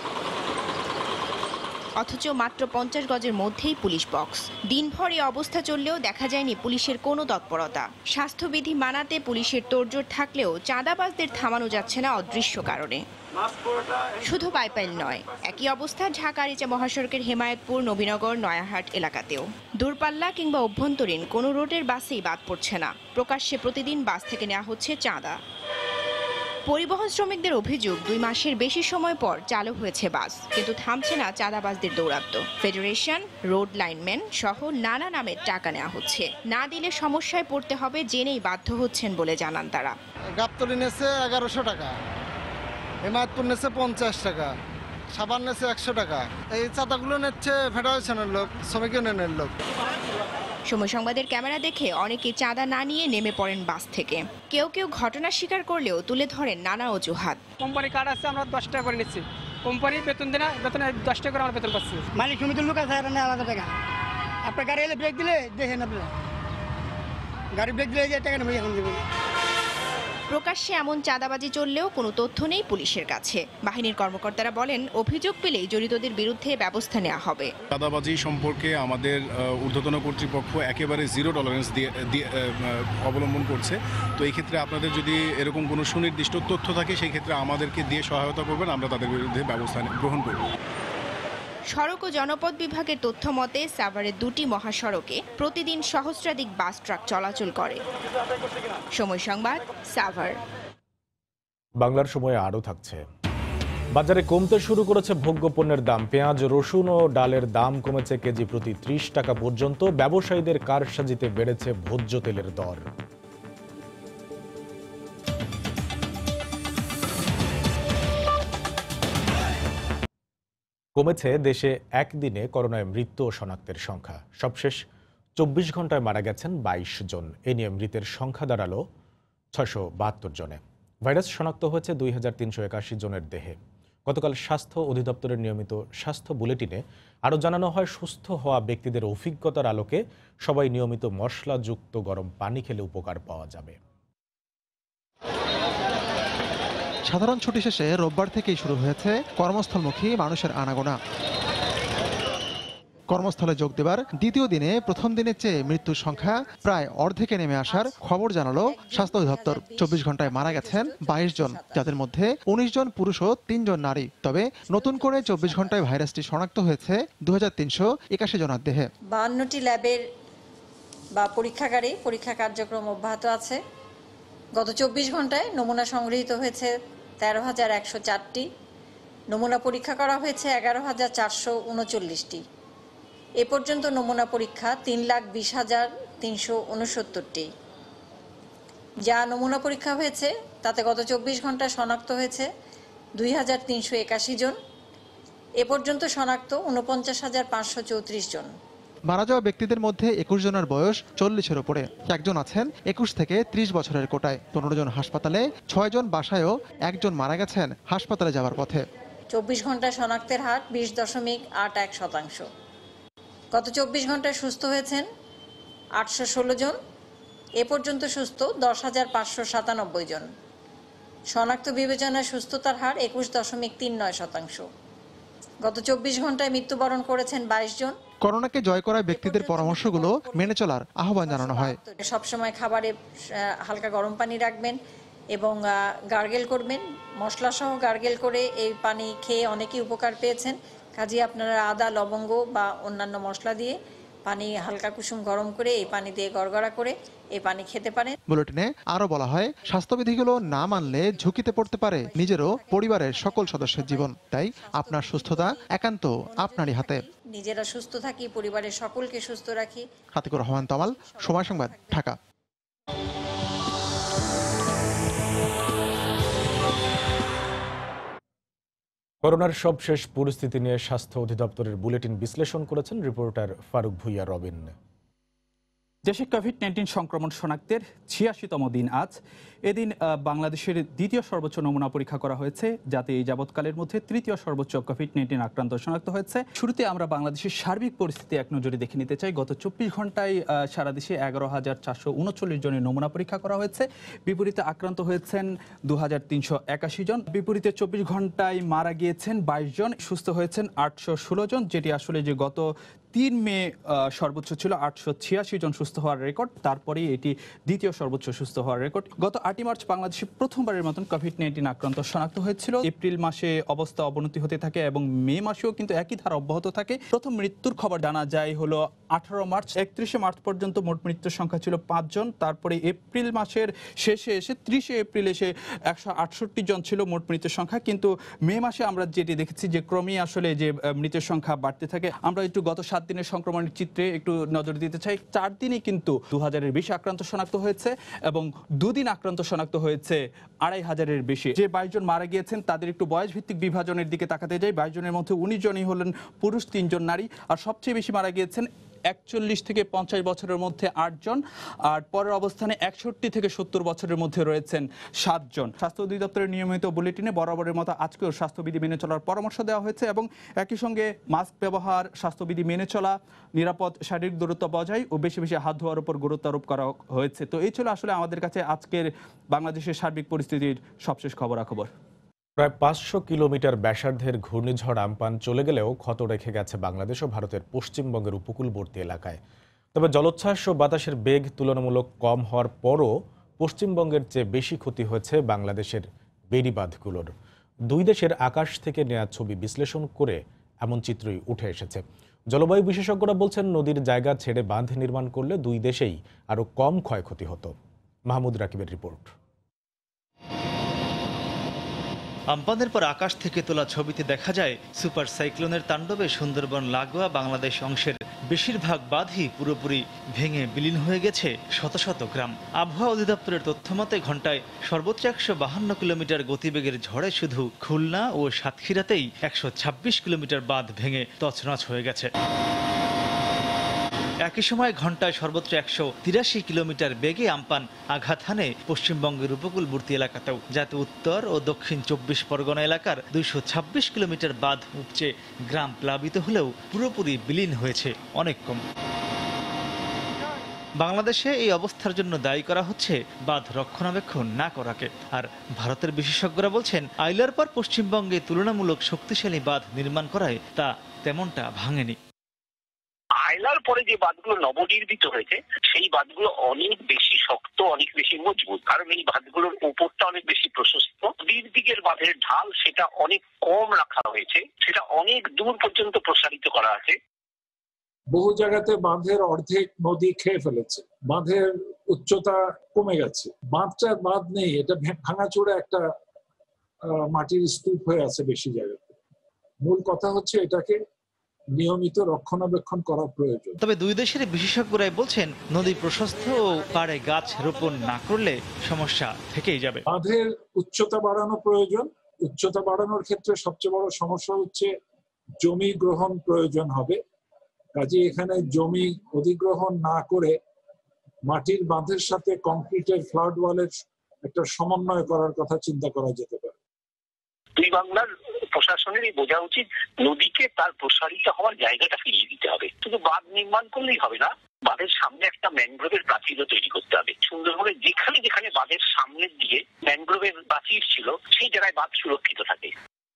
অথচ মাত্র পঞ্চাশ গজের মধ্যেই পুলিশ বক্স। দিনভর এ অবস্থা চললেও দেখা যায়নি পুলিশের কোনো তৎপরতা। স্বাস্থ্যবিধি মানাতে পুলিশের তোড়জোড় থাকলেও চাঁদাবাজদের থামানো যাচ্ছে না অদৃশ্য কারণে। শুধু বাইপাইল নয়, একই অবস্থা ঢাকা আরিচা মহাসড়কের হেমায়েতপুর, নবীনগর, নয়াহাট এলাকাতেও। দূরপাল্লা কিংবা অভ্যন্তরীণ কোনো রুটের বাসেই বাদ পড়ছে না। প্রকাশ্যে প্রতিদিন বাস থেকে নেওয়া হচ্ছে চাঁদা। পরিবহন শ্রমিকদের অভিযোগ, দুই মাসের বেশি সময় পর চালু হয়েছে বাস, কিন্তু থামছে না চাঁদাবাজদের দৌরাত্ম্য। ফেডারেশন, রোড লাইনম্যান সহ নানা নামের টাকা নেওয়া হচ্ছে। না দিলে সমস্যায় পড়তে হবে জেনেই বাধ্য হচ্ছেন বলে জানান তারা। গাবতলী নেছে এগারোশো টাকা, হেমায়তপুর নেছে পঞ্চাশ টাকা, সাবান নেছে একশো টাকা। এই চাঁদাগুলো নিচ্ছে ফেডারেশনের লোক, শ্রমিক ইউনিয়নের লোক। সময় সংবাদের ক্যামেরা দেখে অনেকে চাঁদা না নিয়ে নেমে পড়েন বাস থেকে। কেউ কেউ ঘটনা স্বীকার করলেও তুলে ধরেন নানা অজুহাত। কোম্পানি কার্ড আছে, আমরা দশ টাকা করে নিচ্ছি, কোম্পানি বেতন দেয় না, বেতন দশ টাকা করে আমরা বেতন পাচ্ছি। মালিক সমিতির লোক আছে আলাদা টাকা। আপনার গাড়ি এলে ব্রেক দিলে দেখেন, আপনার গাড়ি ব্রেক দিলে যে টাকা নেবে এখন দেবেন। প্রকাশ্যে এমন চাঁদাবাজি চললেও কোনো তথ্য নেই পুলিশের কাছে। বাহিনীর কর্মকর্তারা বলেন, অভিযোগ পেলেই জড়িতদের বিরুদ্ধে ব্যবস্থা নেওয়া হবে। চাঁদাবাজি সম্পর্কে আমাদের ঊর্ধ্বতন কর্তৃপক্ষ একেবারে জিরো টলারেন্স দিয়ে অবলম্বন করছে। তো এই ক্ষেত্রে আপনাদের যদি এরকম কোনো সুনির্দিষ্ট তথ্য থাকে সেই ক্ষেত্রে আমাদেরকে দিয়ে সহায়তা করবেন, আমরা তাদের বিরুদ্ধে ব্যবস্থা গ্রহণ করব। সড়ক ও জনপথ বিভাগের তথ্য মতে সাভারের দুটি মহাসড়কে প্রতিদিন সহস্রাধিক বাস ট্রাক চলাচল করে। সময় সংবাদ, সাভার। বাংলার সময়ে আরও থাকছে। বাজারে কমতে শুরু করেছে ভোগ্য পণ্যের দাম। পেঁয়াজ, রসুন ও ডালের দাম কমেছে কেজি প্রতি ত্রিশ টাকা পর্যন্ত। ব্যবসায়ীদের কারসাজিতে বেড়েছে ভোজ্য তেলের দর। কমেছে দেশে একদিনে করোনায় মৃত্যু ও শনাক্তের সংখ্যা। সবশেষ চব্বিশ ঘন্টায় মারা গেছেন বাইশ জন। এ নিয়ে মৃতের সংখ্যা দাঁড়ালো ছয়শো বাহাত্তর জনে। ভাইরাস শনাক্ত হয়েছে দুই হাজার তিনশো একাশি জনের দেহে। গতকাল স্বাস্থ্য অধিদপ্তরের নিয়মিত স্বাস্থ্য বুলেটিনে আরও জানানো হয়, সুস্থ হওয়া ব্যক্তিদের অভিজ্ঞতার আলোকে সবাই নিয়মিত মশলাযুক্ত গরম পানি খেলে উপকার পাওয়া যাবে। সাধারণ ছুটি শেষে রোববার থেকেই শুরু হয়েছে কর্মস্থলমুখী মানুষের আনাগোনা। কর্মস্থলে যোগ দেবার দ্বিতীয় দিনে প্রথম দিনের চেয়ে মৃত্যুর সংখ্যা প্রায় অর্ধেকে নেমে আসার খবর জানালো স্বাস্থ্য অধিদপ্তর। চব্বিশ ঘন্টায় মারা গেছেন বাইশ জন, যাদের মধ্যে উনিশ জন পুরুষ ও তিন জন নারী। তবে নতুন করে চব্বিশ ঘন্টায় ভাইরাসটি শনাক্ত হয়েছে দু হাজার তিনশো একাশি জনের দেহে। বাহান্নটি ল্যাবের বা পরীক্ষাগারে পরীক্ষা কার্যক্রম অব্যাহত আছে। গত চব্বিশ ঘন্টায় নমুনা সংগৃহীত হয়েছে তেরো হাজার একশো চারটি। নমুনা পরীক্ষা করা হয়েছে এগারো হাজার চারশো উনচল্লিশটি। এ পর্যন্ত নমুনা পরীক্ষা তিন লাখ বিশ হাজার তিনশো উনসত্তরটি। যা নমুনা পরীক্ষা হয়েছে তাতে গত চব্বিশ ঘন্টায় শনাক্ত হয়েছে দুই হাজার তিনশো একাশি জন। এ পর্যন্ত শনাক্ত উনপঞ্চাশ হাজার পাঁচশো চৌত্রিশ জন। মারা যাওয়া ব্যক্তিদের মধ্যে একুশ জনের বয়স চল্লিশের ওপরে। একজন আছেন একুশ থেকে ত্রিশ বছরের কোটায়। পনেরো জন হাসপাতালে, ছয় জন বাসায়ও, একজন মারা গেছেন হাসপাতালে যাওয়ার পথে। চব্বিশ ঘন্টায় শনাক্তের হার বিশ দশমিক আট এক শতাংশ। গত চব্বিশ ঘন্টায় সুস্থ হয়েছেন আটশো ষোলো জন। এ পর্যন্ত সুস্থ দশ হাজার পাঁচশো সাতানব্বই জন। শনাক্ত বিবেচনায় সুস্থতার হার একুশ দশমিক তিন নয় শতাংশ। গত চব্বিশ ঘন্টায় মৃত্যুবরণ করেছেন বাইশ জন। করোনাকে জয় করা ব্যক্তিদের পরামর্শগুলো মেনে চলার আহ্বান জানানো হয়। সবসময় খাবারে হালকা গরম পানি রাখবেন এবং গার্গেল করবেন। মশলা সহ গার্গেল করে এই পানি খেয়ে অনেকেই উপকার পেয়েছেন। কাজে আপনারা আদা, লবঙ্গ বা অন্যান্য মশলা দিয়ে পানি হালকা কুসুম গরম করে এই পানি দিয়ে গড়গড়া করে এই পানি খেতে পারেন। বুলেটিনে আরো বলা হয়, স্বাস্থ্যবিধিগুলো না মানলে ঝুঁকিতে পড়তে পারে নিজেরও পরিবারের সকল সদস্যের জীবন। তাই আপনার সুস্থতা একান্ত আপনারই হাতে। নিজেরা সুস্থ থাকি, পরিবারের সকলকে সুস্থ রাখি। হাতিকুর রহমান তমাল, সময় সংবাদ, ঢাকা। করোনার সবশেষ পরিস্থিতি নিয়ে স্বাস্থ্য অধিদপ্তরের বুলেটিন বিশ্লেষণ করেছেন রিপোর্টার ফারুক ভুইয়া রবিন। দেশে কোভিড নাইন্টিন সংক্রমণ শনাক্তের ছিয়াশিতম দিন আজ। এদিন বাংলাদেশের দ্বিতীয় সর্বোচ্চ নমুনা পরীক্ষা করা হয়েছে, যাতে এই যাবৎকালের মধ্যে তৃতীয় সর্বোচ্চ কোভিড নাইন্টিন আক্রান্ত শনাক্ত হয়েছে। শুরুতে আমরা বাংলাদেশের সার্বিক পরিস্থিতি এক নজরে দেখে নিতে চাই। গত চব্বিশ ঘন্টায় সারা দেশে এগারো হাজার চারশো উনচল্লিশ জনের নমুনা পরীক্ষা করা হয়েছে। বিপরীতে আক্রান্ত হয়েছেন দু হাজার তিনশো একাশি জন। বিপরীতে চব্বিশ ঘন্টায় মারা গিয়েছেন বাইশ জন, সুস্থ হয়েছেন আটশো ষোলো জন, যেটি আসলে যে গত তিন মে সর্বোচ্চ ছিল আটশো ছিয়াশি জন সুস্থ হওয়ার রেকর্ড। তারপরেই এটি দ্বিতীয় সর্বোচ্চ সুস্থ হওয়ার রেকর্ড। গত আটই মার্চ বাংলাদেশে প্রথমবারের মতন কোভিড নাইন্টিন আক্রান্ত শনাক্ত হয়েছিল। এপ্রিল মাসে অবস্থা অবনতি হতে থাকে এবং মে মাসেও কিন্তু একই ধারা অব্যাহত থাকে। প্রথম মৃত্যুর খবর জানা যায় হলো আঠারো মার্চ। একত্রিশে মার্চ পর্যন্ত মোট মৃত্যুর সংখ্যা ছিল পাঁচজন। তারপরে এপ্রিল মাসের শেষে এসে ত্রিশে এপ্রিল এসে একশো আটষট্টি জন ছিল মোট মৃত্যুর সংখ্যা। কিন্তু মে মাসে আমরা যেটি দেখেছি যে ক্রমেই আসলে যে মৃত্যুর সংখ্যা বাড়তে থাকে। আমরা একটু গত সাত দিনের সংক্রমণের চিত্রে একটু নজর দিতে চাই। চার দিনে কিন্তু দু হাজারের বেশি আক্রান্ত শনাক্ত হয়েছে এবং দুদিন আক্রান্ত শনাক্ত হয়েছে আড়াই হাজারের বেশি। যে বাইশ জন মারা গিয়েছেন তাদের একটু বয়স ভিত্তিক বিভাজনের দিকে তাকাতে যাই। বাইশ জনের মধ্যে উনিশ জনই হলেন পুরুষ, তিনজন নারী। আর সবচেয়ে বেশি মারা গিয়েছেন একচল্লিশ থেকে পঞ্চাশ বছরের মধ্যে আটজন, আর পরের অবস্থানে একষট্টি থেকে সত্তর বছরের মধ্যে রয়েছেন সাতজন। স্বাস্থ্য অধিদপ্তরের নিয়মিত বুলেটিনে বরাবরের মতো আজকেও স্বাস্থ্যবিধি মেনে চলার পরামর্শ দেওয়া হয়েছে এবং একই সঙ্গে মাস্ক ব্যবহার, স্বাস্থ্যবিধি মেনে চলা, নিরাপদ শারীরিক দূরত্ব বজায় ও বেশি বেশি হাত ধোয়ার উপর গুরুত্ব আরোপ করা হয়েছে। তো এই ছিল আসলে আমাদের কাছে আজকের বাংলাদেশের সার্বিক পরিস্থিতির সবশেষ খবরাখবর। প্রায় পাঁচশো কিলোমিটার ব্যাসার্ধের ঘূর্ণিঝড় আম্পান চলে গেলেও ক্ষত রেখে গেছে বাংলাদেশ ও ভারতের পশ্চিমবঙ্গের উপকূলবর্তী এলাকায়। তবে জলোচ্ছ্বাস ও বাতাসের বেগ তুলনামূলক কম হওয়ার পরও পশ্চিমবঙ্গের চেয়ে বেশি ক্ষতি হয়েছে বাংলাদেশের বেড়িবাঁধগুলোর। দুই দেশের আকাশ থেকে নেওয়া ছবি বিশ্লেষণ করে এমন চিত্রই উঠে এসেছে। জলবায়ু বিশেষজ্ঞরা বলছেন, নদীর জায়গা ছেড়ে বাঁধ নির্মাণ করলে দুই দেশেই আরও কম ক্ষয়ক্ষতি হতো। মাহমুদ রাকিবের রিপোর্ট। আম্পানের পর আকাশ থেকে তোলা ছবিতে দেখা যায় সুপার সাইক্লোনের তাণ্ডবে সুন্দরবন লাগোয়া বাংলাদেশ অংশের বেশিরভাগ বাঁধই পুরোপুরি ভেঙে বিলীন হয়ে গেছে শত শত গ্রাম। আবহাওয়া অধিদপ্তরের তথ্যমতে ঘন্টায় সর্বোচ্চ একশো বাহান্ন কিলোমিটার গতিবেগের ঝড়ে শুধু খুলনা ও সাতক্ষীরাতেই একশো ছাব্বিশ কিলোমিটার বাঁধ ভেঙে তছনছ হয়ে গেছে। একই সময় ঘন্টায় সর্বোচ্চ একশো তিরাশি কিলোমিটার বেগে আম্পান আঘাত হানে পশ্চিমবঙ্গের উপকূলবর্তী এলাকাতেও, যাতে উত্তর ও দক্ষিণ চব্বিশ পরগনা এলাকার দুইশো ছাব্বিশ কিলোমিটার বাঁধ উপচে গ্রাম প্লাবিত হলেও পুরোপুরি বিলীন হয়েছে অনেক কম। বাংলাদেশে এই অবস্থার জন্য দায়ী করা হচ্ছে বাঁধ রক্ষণাবেক্ষণ না করাকে। আর ভারতের বিশেষজ্ঞরা বলছেন, আইলার পর পশ্চিমবঙ্গে তুলনামূলক শক্তিশালী বাঁধ নির্মাণ করায় তা তেমনটা ভাঙেনি। আইলার পরে যে বাঁধগুলো নবনির্মিত হয়েছে সেই বাঁধগুলো অনেক বেশি শক্ত, অনেক বেশি মজবুত, কারণ এই বাঁধগুলোর উপরটা অনেক বেশি প্রশস্ত। নদীর দিকের বাঁধের ঢাল সেটা অনেক কম রাখা হয়েছে, সেটা অনেক দূর পর্যন্ত প্রসারিত করা আছে। বহু জায়গাতে বাঁধের অর্ধেক নদী খেয়ে ফেলেছে, বাঁধের উচ্চতা কমে গেছে, বাঁধটা বাঁধ নেই, এটা ভাঙাচোরা একটা মাটির স্তূপ হয়ে আছে বেশি জায়গাতে। মূল কথা হচ্ছে এটাকে নিয়মিত রক্ষণাবেক্ষণ করা প্রয়োজন। তবে দুই দেশের বিশেষজ্ঞরাই বলছেন, নদী প্রশস্ত ও পাড়ে গাছ রোপণ না করলে সমস্যা থেকেই যাবে। বাঁধের উচ্চতা বাড়ানো প্রয়োজন। উচ্চতা বাড়ানোর ক্ষেত্রে সবচেয়ে বড় সমস্যা হচ্ছে জমি গ্রহণ প্রয়োজন হবে। কাজে এখানে জমি অধিগ্রহণ না করে মাটির বাঁধের সাথে কংক্রিটের ফ্লাড ওয়ালের একটা সমন্বয় করার কথা চিন্তা করা যেতে পারে। দুই বাংলার প্রশাসনেরই বোঝা উচিত নদীকে তার প্রসারিত হওয়ার জায়গাটা ফিরিয়ে দিতে হবে। শুধু বাঁধ নির্মাণ করলেই হবে না, বাঁধের সামনে একটা ম্যানগ্রোভের প্রাচীরও তৈরি করতে হবে। সুন্দরবনে যেখানে যেখানে বাঁধের সামনের দিকে ম্যানগ্রোভের প্রাচীর ছিল সেই জায়গায় বাঁধ সুরক্ষিত থাকে।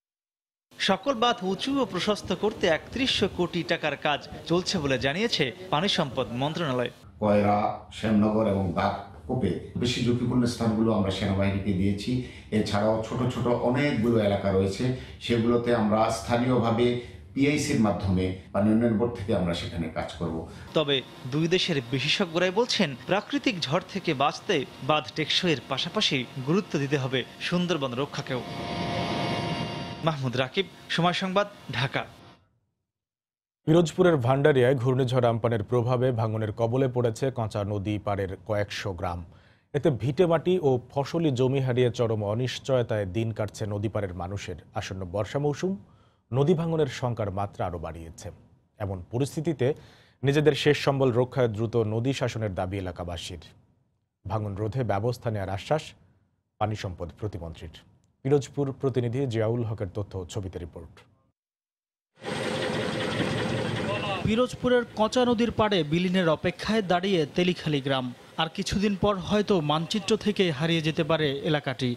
সকল বাঁধ উঁচু ও প্রশস্ত করতে একত্রিশশো কোটি টাকার কাজ চলছে বলে জানিয়েছে পানি সম্পদ মন্ত্রণালয়। কয়রা, শ্যামনগর এবং বাঘকোপে বেশি ঝুঁকিপূর্ণ স্থানগুলো আমরা সেনাবাহিনীকে দিয়েছি। এছাড়াও ছোট ছোট অনেকগুলো এলাকা রয়েছে, সেগুলোতে আমরা স্থানীয়ভাবে পিআইসির মাধ্যমে পানি উন্নয়ন বোর্ড থেকে আমরা সেখানে কাজ করব। তবে দুই দেশের বিশেষজ্ঞরাই বলছেন, প্রাকৃতিক ঝড় থেকে বাঁচতে বাঁধ টেকসইয়ের পাশাপাশি গুরুত্ব দিতে হবে সুন্দরবন রক্ষাকেও। মাহমুদ রাকিব, সময় সংবাদ, ঢাকা। পিরোজপুরের ভান্ডারিয়ায় ঘূর্ণিঝড় আম্পানের প্রভাবে ভাঙনের কবলে পড়েছে কাঁচা নদী পাড়ের কয়েকশো গ্রাম। এতে ভিটেমাটি ও ফসলি জমি হারিয়ে চরম অনিশ্চয়তায় দিন কাটছে নদী পাড়ের মানুষের। আসন্ন বর্ষা মৌসুম নদী ভাঙনের সংখ্যার মাত্রা আরও বাড়িয়েছে। এমন পরিস্থিতিতে নিজেদের শেষ সম্বল রক্ষায় দ্রুত নদী শাসনের দাবি এলাকাবাসীর। ভাঙন রোধে ব্যবস্থা নেওয়ার আশ্বাস পানি সম্পদ প্রতিমন্ত্রীর। পিরোজপুর প্রতিনিধি জিয়াউল হকের তথ্য ছবিতে রিপোর্ট। পিরোজপুরের কচা নদীর পাড়ে বিলীনের অপেক্ষায় দাঁড়িয়ে তেলিখালি গ্রাম। আর কিছুদিন পর হয়তো মানচিত্র থেকে হারিয়ে যেতে পারে এলাকাটি।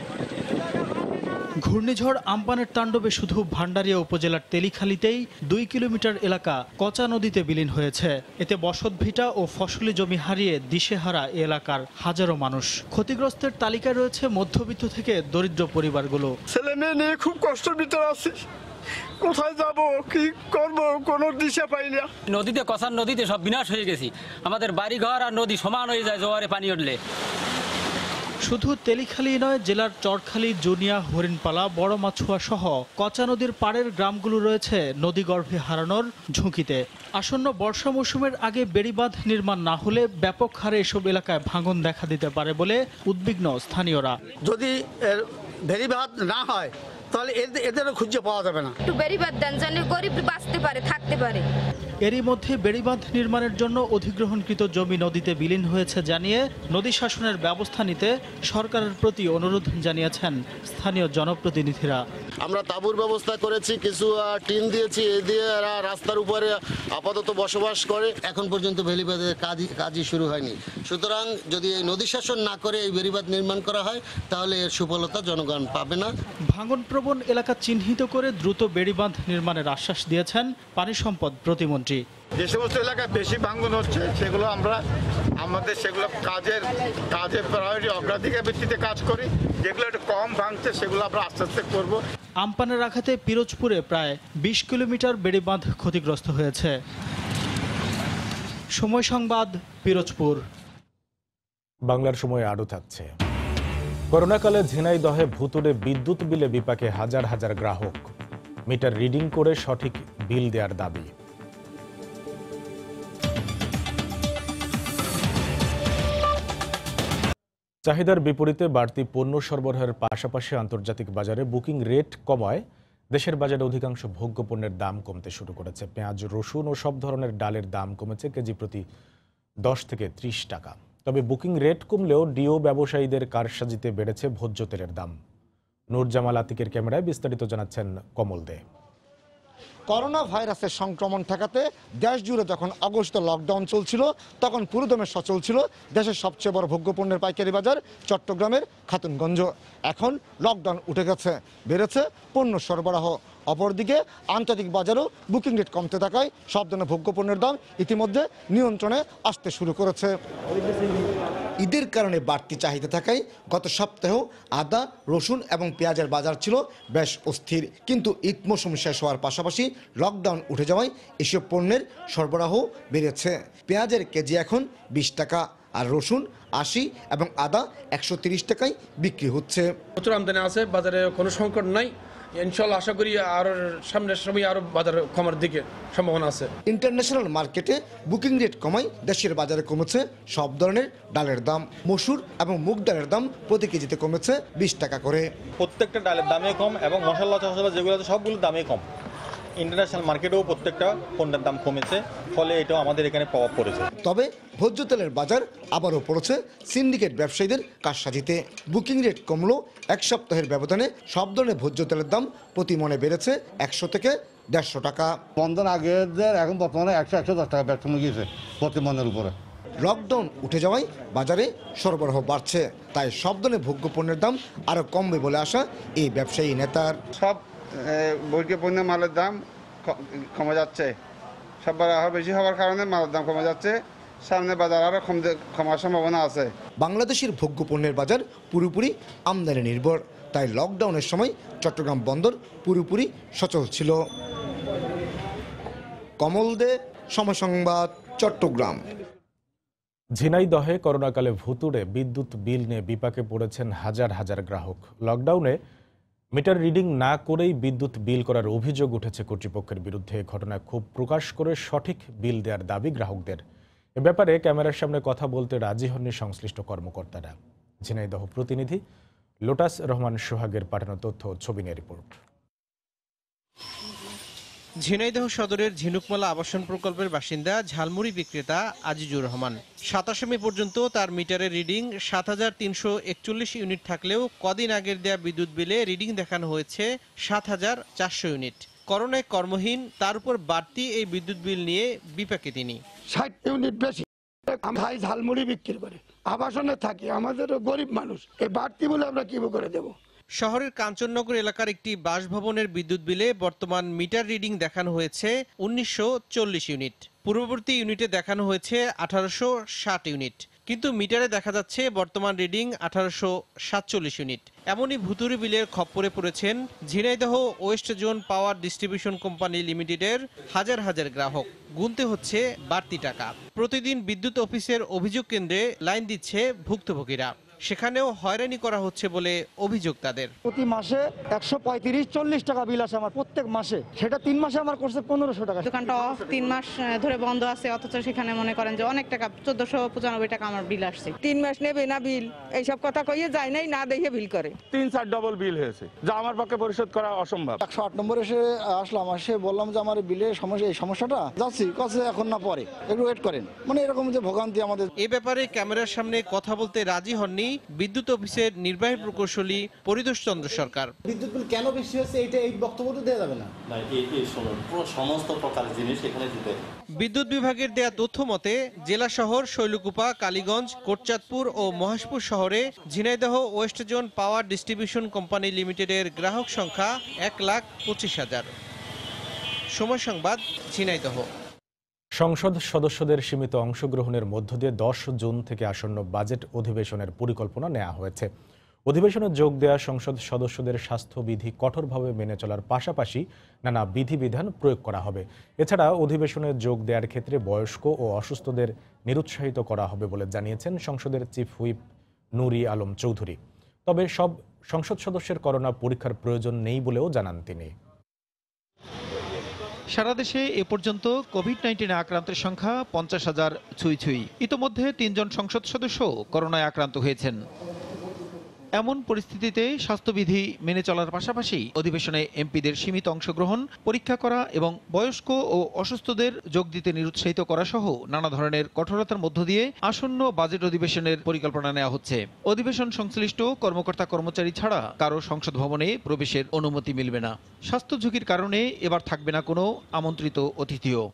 ঘূর্ণিঝড় আম্পানের তাণ্ডবে শুধু ভান্ডারিয়া উপজেলার তেলিখালিতেই দুই কিলোমিটার এলাকা কচা নদীতে বিলীন হয়েছে। এতে বসতভিটা ও ফসলি জমি হারিয়ে দিশেহারা এলাকার হাজারো মানুষ। ক্ষতিগ্রস্তের তালিকায় রয়েছে মধ্যবিত্ত থেকে দরিদ্র পরিবারগুলো। ছেলে মেয়ে নিয়ে খুব কষ্টের ভিতরে আছি, কোথায় যাব, কি করব, কোনো দিশা পাই না। নদীতে কসার নদীতে সব বিনাশ হয়ে গেছি, আমাদের বাড়ি ঘর আর নদী সমান হয়ে যায় জোয়ারে পানি উঠলে। শুধু তেলিখালি নয়, জেলার চরখালি, জুনিয়া, হরিণপালা, বড় মাছুয়া সহ কচা নদীর পাড়ের গ্রামগুলো রয়েছে নদীগর্ভে হারানোর ঝুঁকিতে। আসন্ন বর্ষা মৌসুমের আগে বেড়িবাঁধ নির্মাণ না হলে ব্যাপক হারে এসব এলাকায় ভাঙন দেখা দিতে পারে বলে উদ্বিগ্ন স্থানীয়রা। যদি বেড়িবাঁধ না হয় তাহলে এদেরও খুঁজে পাওয়া যাবে না। একটু বেড়িবাঁধ দেন, জানি গরিব আসতে পারে, থাকতে পারে। এরই মধ্যে বেড়িবাঁধ নির্মাণের জন্য অধিগ্রহণকৃত জমি নদীতে বিলীন হয়েছে জানিয়ে নদী শাসনের ব্যবস্থা নিতে সরকারের প্রতি অনুরোধ জানিয়েছেন স্থানীয় জনপ্রতিনিধিরা। আমরা তাঁবুর ব্যবস্থা করেছি, কিছু টিন দিয়েছি, এই দিয়ে এরা রাস্তার উপরে আপাতত বসবাস করে। এখন পর্যন্ত বেড়িবাঁধের কাজই কাজই শুরু হয়নি। সুতরাং যদি এই নদী শাসন না করে এই বেড়িবাঁধ নির্মাণ করা হয় তাহলে এর সুফলতা জনগণ পাবে না। ভাঙনপ্রবণ এলাকা চিহ্নিত করে দ্রুত বেড়িবাঁধ নির্মাণের আশ্বাস দিয়েছেন পানি সম্পদ প্রতিমন্ত্রী। যে সমস্ত এলাকায় বেশি ভাঙন হচ্ছে সেগুলো আমরা আমাদের সেগুলো কাজের কাজের প্রায়োরিটি অগ্রাধিকার ভিত্তিতে কাজ করি। যেগুলো একটু কম ভাঙছে সেগুলো আমরা আস্তে আস্তে করবো। আমপানের আঘাতে পিরোজপুরে প্রায় বিশ কিলোমিটার বেড়িবাঁধ ক্ষতিগ্রস্ত হয়েছে। সময় সংবাদ, পিরোজপুর। বাংলার সময় আরও থাকছে। করোনাকালে ঝিনাইদহে ভুতুড়ে বিদ্যুৎ বিলে বিপাকে হাজার হাজার গ্রাহক। মিটার রিডিং করে সঠিক বিল দেওয়ার দাবি। চাহিদার বিপরীতে বাড়তি পণ্য সরবরাহের পাশাপাশি আন্তর্জাতিক বাজারে বুকিং রেট কমায় দেশের বাজারে অধিকাংশ ভোগ্য পণ্যের দাম কমতে শুরু করেছে। পেঁয়াজ, রসুন ও সব ধরনের ডালের দাম কমেছে কেজি প্রতি দশ থেকে ত্রিশ টাকা। তবে বুকিং রেট কমলেও ডিও ব্যবসায়ীদের কারসাজিতে বেড়েছে ভোজ্য তেলের দাম। নূরজামাল আতিকের ক্যামেরায় বিস্তারিত জানাচ্ছেন কমল দে। করোনা ভাইরাসের সংক্রমণ ঠেকাতে দেশ জুড়ে যখন অগস্ট লকডাউন চলছিল তখন পুরোদমে সচল ছিল দেশের সবচেয়ে বড় ভোগ্যপণ্যের পাইকারি বাজার চট্টগ্রামের খাতুনগঞ্জ। এখন লকডাউন উঠে গেছে, বেড়েছে পণ্য সরবরাহ। অপরদিকে আন্তর্জাতিক বাজারেও বুকিং রেট কমতে থাকায় সব ধরনের ভোগ্যপণ্যের দাম ইতিমধ্যে নিয়ন্ত্রণে আসতে শুরু করেছে। ঈদের কারণে বাড়তি চাহিদা থাকায় গত সপ্তাহেও আদা, রসুন এবং পেঁয়াজের বাজার ছিল বেশ অস্থির। কিন্তু ঈদ মৌসুম শেষ হওয়ার পাশাপাশি লকডাউন উঠে যাওয়ায় এসব পণ্যের সরবরাহ বেড়েছে। পেঁয়াজের কেজি এখন বিশ টাকা, আর রসুন আশি এবং আদা একশো তিরিশ টাকায় বিক্রি হচ্ছে। প্রচুর আমদানি আছে, বাজারে কোনো সংকট নাই। ইনশাআল্লাহ আশা করি আর সামনের সময় আরো বাজার কমার দিকে সম্ভাবনা আছে। ইন্টারন্যাশনাল মার্কেটে বুকিং রেট কমায় দেশের বাজারে কমেছে সব ধরনের ডালের দাম। মসুর এবং মুগ ডালের দাম প্রতি কেজিতে কমেছে বিশ টাকা করে। প্রত্যেকটা ডালের দামে কম এবং মশলা টসলা যেগুলো আছে সবগুলো দামে কম। ইন্টারন্যাশনাল মার্কেটেও প্রত্যেকটা পণ্যের দাম কমেছে, ফলে এটাও আমাদের এখানে প্রভাব পড়েছে। তবে ভোজ্য তেলের বাজার আবারও পড়েছে সিন্ডিকেট ব্যবসায়ীদের কারসাজিতে। বুকিং রেট কমলো এক সপ্তাহের ব্যবধানে সব ধরনের ভোজ্য তেলের দাম প্রতি মনে বেড়েছে একশো থেকে দেড়শো টাকা। বন্ধন আগের এখন বর্তমানে একশো একশো দশ টাকা ব্যর্থ গিয়েছে প্রতি মনের উপরে। লকডাউন উঠে যাওয়ায় বাজারে সরবরাহ বাড়ছে, তাই সব ধরনের ভোগ্য পণ্যের দাম আরও কমবে বলে আশা এই ব্যবসায়ী নেতার। সব বৈজ্ঞ পণ্য মালের দাম কমে যাচ্ছে, সব আরো বেশি হওয়ার কারণে মালের দাম কমে যাচ্ছে। সামনে বাজার আরো কমার সম্ভাবনা আছে। বাংলাদেশের ভোগ্য পণ্যের বাজার পুরোপুরি আমদানি নির্ভর, তাই লকডাউনের সময় চট্টগ্রাম বন্দর পুরোপুরি সচল ছিল। কমল দে, সময় সংবাদ, চট্টগ্রাম। ঝিনাইদহে করোনাকালে ভুতুড়ে বিদ্যুৎ বিল নিয়ে বিপাকে পড়েছেন হাজার হাজার গ্রাহক। লকডাউনে মিটার রিডিং না করেই বিদ্যুৎ বিল করার অভিযোগ উঠেছে কর্তৃপক্ষের বিরুদ্ধে। ঘটনায় ক্ষোভ প্রকাশ করে সঠিক বিল দেওয়ার দাবি গ্রাহকদের। এ ব্যাপারে ক্যামেরার সামনে কথা বলতে রাজি হননি সংশ্লিষ্ট কর্মকর্তারা। ঝিনাইদহ প্রতিনিধি লোটাস রহমান সোহাগের পাঠানো তথ্য, ছবি নিয়ে রিপোর্ট। ঝিনাইদহ সদরের ঝিনুকমালা আবাসন প্রকল্পের বাসিন্দা ঝালমুড়ি বিক্রেতা আজিজুর রহমান। সাতাশে মে পর্যন্ত তার মিটারের রিডিং সাত হাজার তিনশো একচল্লিশ ইউনিট থাকলেও কদিন আগের দেয়া বিদ্যুৎ বিলে রিডিং দেখানো হয়েছে সাত হাজার চারশো ইউনিট। করোনায় কর্মহীন, তার উপর বাড়তি এই বিদ্যুৎ বিল নিয়ে বিপাকে তিনি। ষাট ইউনিট বেশি ভাই ঝালমুড়ি বিক্রি করে আবাসনে থাকি, আমাদের গরিব মানুষ, এই বাড়তি বলে আমরা কি করে দেব। শহরের কাঞ্চননগর এলাকার একটি বাসভবনের বিদ্যুৎ বিলে বর্তমান মিটার রিডিং দেখানো হয়েছে উনিশশো চল্লিশ ইউনিট, পূর্ববর্তী ইউনিটে দেখানো হয়েছে আঠারোশো ষাট ইউনিট, কিন্তু মিটারে দেখা যাচ্ছে বর্তমান রিডিং আঠারোশো সাতচল্লিশ ইউনিট। এমনই ভুতুড়ি বিলের খপ্পরে পড়েছেন Jhenaidah west zone power distribution company লিমিটেডের হাজার হাজার গ্রাহক। গুনতে হচ্ছে বাড়তি টাকা। প্রতিদিন বিদ্যুৎ অফিসের অভিযোগ কেন্দ্রে লাইন দিচ্ছে ভুক্তভোগীরা। সেখানেও হয়রানি করা হচ্ছে বলে অভিযোগ তাদের। প্রতি মাসে একশো পঁয়ত্রিশ চল্লিশ টাকা বিল আসে আমার প্রত্যেক মাসে, সেটা তিন মাসে আমার করছে পনেরোশো টাকা। দোকানটা অফ, তিন মাস ধরে বন্ধ আছে, অথচ সেখানে মনে করেন যে অনেক টাকা, চোদ্দশো পঁচানব্বই টাকা আমার বিল আসছে। তিন মাস নেবে না বিল, এইসব কথা কইয়ে যায় নাই, না দেখে বিল করে। তিন চার ডবল বিল হয়েছে, যা আমার পক্ষে পরিশোধ করা অসম্ভব। একশো আট নম্বরে এসে আসলাম, আসে বললাম যে আমার বিলের সমস্যা, এই সমস্যাটা যাচ্ছি কাছে এখন না পরে একটু ওয়েট করেন, মানে এরকম যে ভোগান্তি আমাদের। এ ব্যাপারে ক্যামেরার সামনে কথা বলতে রাজি হননি বিদ্যুৎ অফিসের নির্বাহী প্রকৌশলী পরিতোষ চন্দ্র সরকার। বিদ্যুৎ বিল কেন বেশি হয়েছে এটা এই বক্তব্য তো দেওয়া যাবে না, সমস্ত প্রকার জিনিস এখানে দিতে। বিদ্যুৎ বিভাগের দেয়া তথ্য মতে জেলা শহর শৈলকুপা, কালীগঞ্জ, কোটচাঁদপুর ও মহেশপুর শহরে Jhenaidah west zone power distribution company লিমিটেডের গ্রাহক সংখ্যা এক লাখ পঁচিশ হাজার। সময় সংবাদ, ঝিনাইদহ। সংসদ সদস্যদের সীমিত অংশগ্রহণের মধ্য দিয়ে দশ জুন থেকে আসন্ন বাজেট অধিবেশনের পরিকল্পনা নেওয়া হয়েছে। অধিবেশনে যোগ দেওয়া সংসদ সদস্যদের স্বাস্থ্যবিধি কঠোরভাবে মেনে চলার পাশাপাশি নানা বিধিবিধান প্রয়োগ করা হবে। এছাড়া অধিবেশনে যোগ দেওয়ার ক্ষেত্রে বয়স্ক ও অসুস্থদের নিরুৎসাহিত করা হবে বলে জানিয়েছেন সংসদের চিফ হুইপ নুরি আলম চৌধুরী। তবে সব সংসদ সদস্যের করোনা পরীক্ষার প্রয়োজন নেই বলেও জানান তিনি। সারা দেশে এ পর্যন্ত কোভিড নাইন্টিনে আক্রান্তের সংখ্যা পঞ্চাশ হাজার ছুঁই ছুঁই। ইতোমধ্যে তিনজন সংসদ সদস্য করোনায় আক্রান্ত হয়েছেন। এমন পরিস্থিতিতে স্বাস্থ্যবিধি মেনে চলার পাশাপাশি অধিবেশনে এমপিদের সীমিত অংশগ্রহণ, পরীক্ষা করা এবং বয়স্ক ও অসুস্থদের যোগ দিতে নিরুৎসাহিত করা সহ নানা ধরনের কঠোরতার মধ্য দিয়ে আসন্ন বাজেট অধিবেশনের পরিকল্পনা নেওয়া হচ্ছে। অধিবেশন সংশ্লিষ্ট কর্মকর্তা কর্মচারী ছাড়া কারো সংসদ ভবনে প্রবেশের অনুমতি মিলবে না। স্বাস্থ্য ঝুঁকির কারণে এবার থাকবে না কোনো আমন্ত্রিত অতিথিও।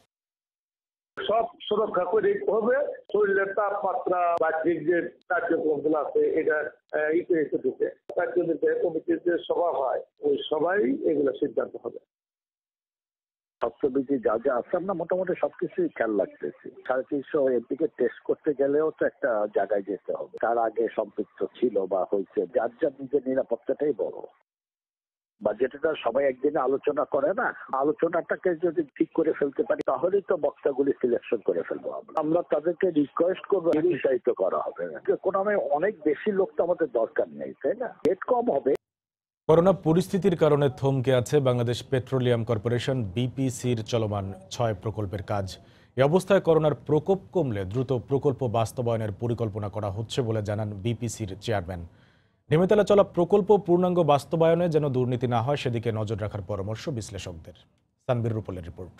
সব সুরক্ষা করে হবে, শরীরের তাপমাত্রা, বাহ্যিক যে কার্যক্রমগুলো আছে এটা ইতে এসে ঢুকে কার্যনির্বাহী কমিটির যে সভা হয় ওই সবাই এগুলো সিদ্ধান্ত হবে। স্বাস্থ্যবিধি যা যা আছে আমরা মোটামুটি সবকিছুই খেয়াল রাখতেছি। সাড়ে তিনশো এমপিকে টেস্ট করতে গেলেও তো একটা জায়গায় যেতে হবে, তার আগে সম্পৃক্ত ছিল বা হয়েছে, যার যার নিজের নিরাপত্তাটাই বড়। বাজেটটা সবাই একদিনে আলোচনা করে না, আলোচনাটাকে যদি ঠিক করে ফেলতে পারি তাহলেই তো বক্তাগুলি সিলেকশন করে ফেলবো। আমরা আমরা তাদেরকে রিকোয়েস্ট করবো, নিরুৎসাহিত করা হবে না। কোনো অনেক বেশি লোক তো আমাদের দরকার নেই, তাই না? রেট কম হবে। করোনা পরিস্থিতির কারণে থমকে আছে বাংলাদেশ পেট্রোলিয়াম কর্পোরেশন বিপিসির চলমান ছয় প্রকল্পের কাজ। এ অবস্থায় করোনার প্রকোপ কমলে দ্রুত প্রকল্প বাস্তবায়নের পরিকল্পনা করা হচ্ছে বলে জানান বিপিসির চেয়ারম্যান। নিয়মিতলা চলা প্রকল্প পূর্ণাঙ্গ বাস্তবায়নে যেন দুর্নীতি না হয় সেদিকে নজর রাখার পরামর্শ বিশ্লেষকদের। তানভীর রূপলের রিপোর্ট।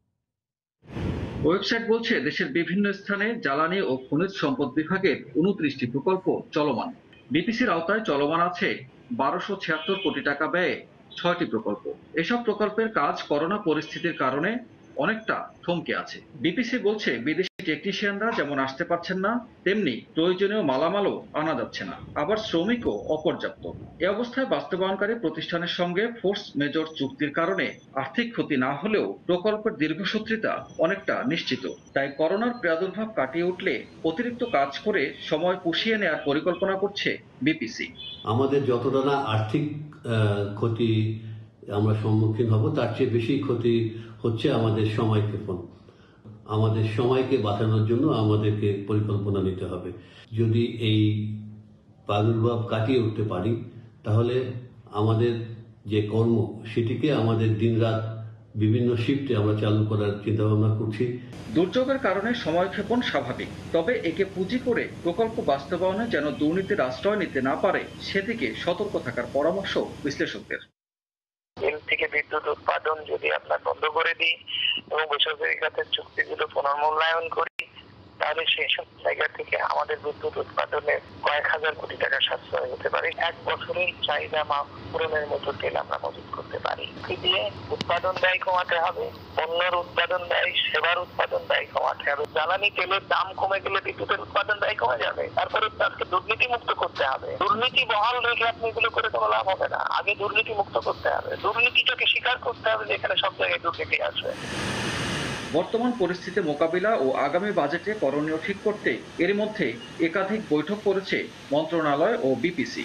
ওয়েবসাইট বলছে দেশের বিভিন্ন স্থানে জ্বালানি ও খনিজ সম্পদ বিভাগের উনত্রিশটি প্রকল্প চলমান। বিপিসির আওতায় চলমান আছে বারোশো ছিয়াত্তর কোটি টাকা ব্যয়ে ছয়টি প্রকল্প। এসব প্রকল্পের কাজ করোনা পরিস্থিতির কারণে অনেকটা থমকে আছে। বিপিসি বলছে বিদেশি টেকনিশিয়ানরা যেমন আসতে পারছেন না, তেমনি প্রয়োজনীয় মালামালও আনা যাচ্ছে না, আবার শ্রমিকও অপর্যাপ্ত। এ অবস্থায় বাস্তবায়নকারী প্রতিষ্ঠানের সঙ্গে ফোর্স মেজর চুক্তির কারণে আর্থিক ক্ষতি না হলেও প্রকল্পের দীর্ঘসূত্রিতা অনেকটা নিশ্চিত। তাই করোনার প্রাদুর্ভাব কাটিয়ে উঠলে অতিরিক্ত কাজ করে সময় পুষিয়ে নেওয়ার পরিকল্পনা করছে বিপিসি। আমাদের যতটা না আর্থিক ক্ষতি আমরা সম্মুখীন হব, তার চেয়ে বেশি ক্ষতি হচ্ছে আমাদের সময় ক্ষেপণ। আমাদের সময়কে বাঁচানোর জন্য আমাদেরকে পরিকল্পনা নিতে হবে। যদি এই প্রাদুর্ভাব কাটিয়ে উঠতে পারি তাহলে আমাদের যে কর্ম সেটিকে আমাদের দিনরাত বিভিন্ন শিফটে আমরা চালু করার চিন্তা ভাবনা করছি। দুর্যোগের কারণে সময় ক্ষেপণ স্বাভাবিক, তবে একে পুঁজি করে প্রকল্প বাস্তবায়নে যেন দুর্নীতির আশ্রয় নিতে না পারে সেদিকে সতর্ক থাকার পরামর্শ বিশ্লেষকদের। তেল থেকে বিদ্যুৎ উৎপাদন যদি আমরা বন্ধ করে দিই এবং বেসরকারি খাতের চুক্তিগুলো পুনর্মূল্যায়ন করি তাহলে সেই সব জায়গা থেকে আমাদের বিদ্যুৎ উৎপাদনে কয়েক হাজার কোটি টাকা সাশ্রয় হতে পারে। এক বছরের চাহিদা পূরণের মতো তেল আমরা মজুত করতে পারি। দিয়ে উৎপাদন ব্যয় কমাতে হবে, পণ্যের উৎপাদন ব্যয়, সেবার উৎপাদন ব্যয় কমাতে হবে। জ্বালানি তেলের দাম কমে গেলে বিদ্যুতের উৎপাদন ব্যয় কমে যাবে। তারপরে তাকে দুর্নীতি মুক্ত করতে হবে। দুর্নীতি বহাল রেখে আপনি এগুলো করে কোনো লাভ হবে না। আগে দুর্নীতি মুক্ত করতে হবে, দুর্নীতিটাকে স্বীকার করতে হবে যে এখানে সব জায়গায় দুর্নীতি আছে। বর্তমান পরিস্থিতি মোকাবিলা ও আগামী বাজেটে করণীয় ঠিক করতে এর মধ্যে একাধিক বৈঠক করেছে মন্ত্রণালয় ও বিপিসি।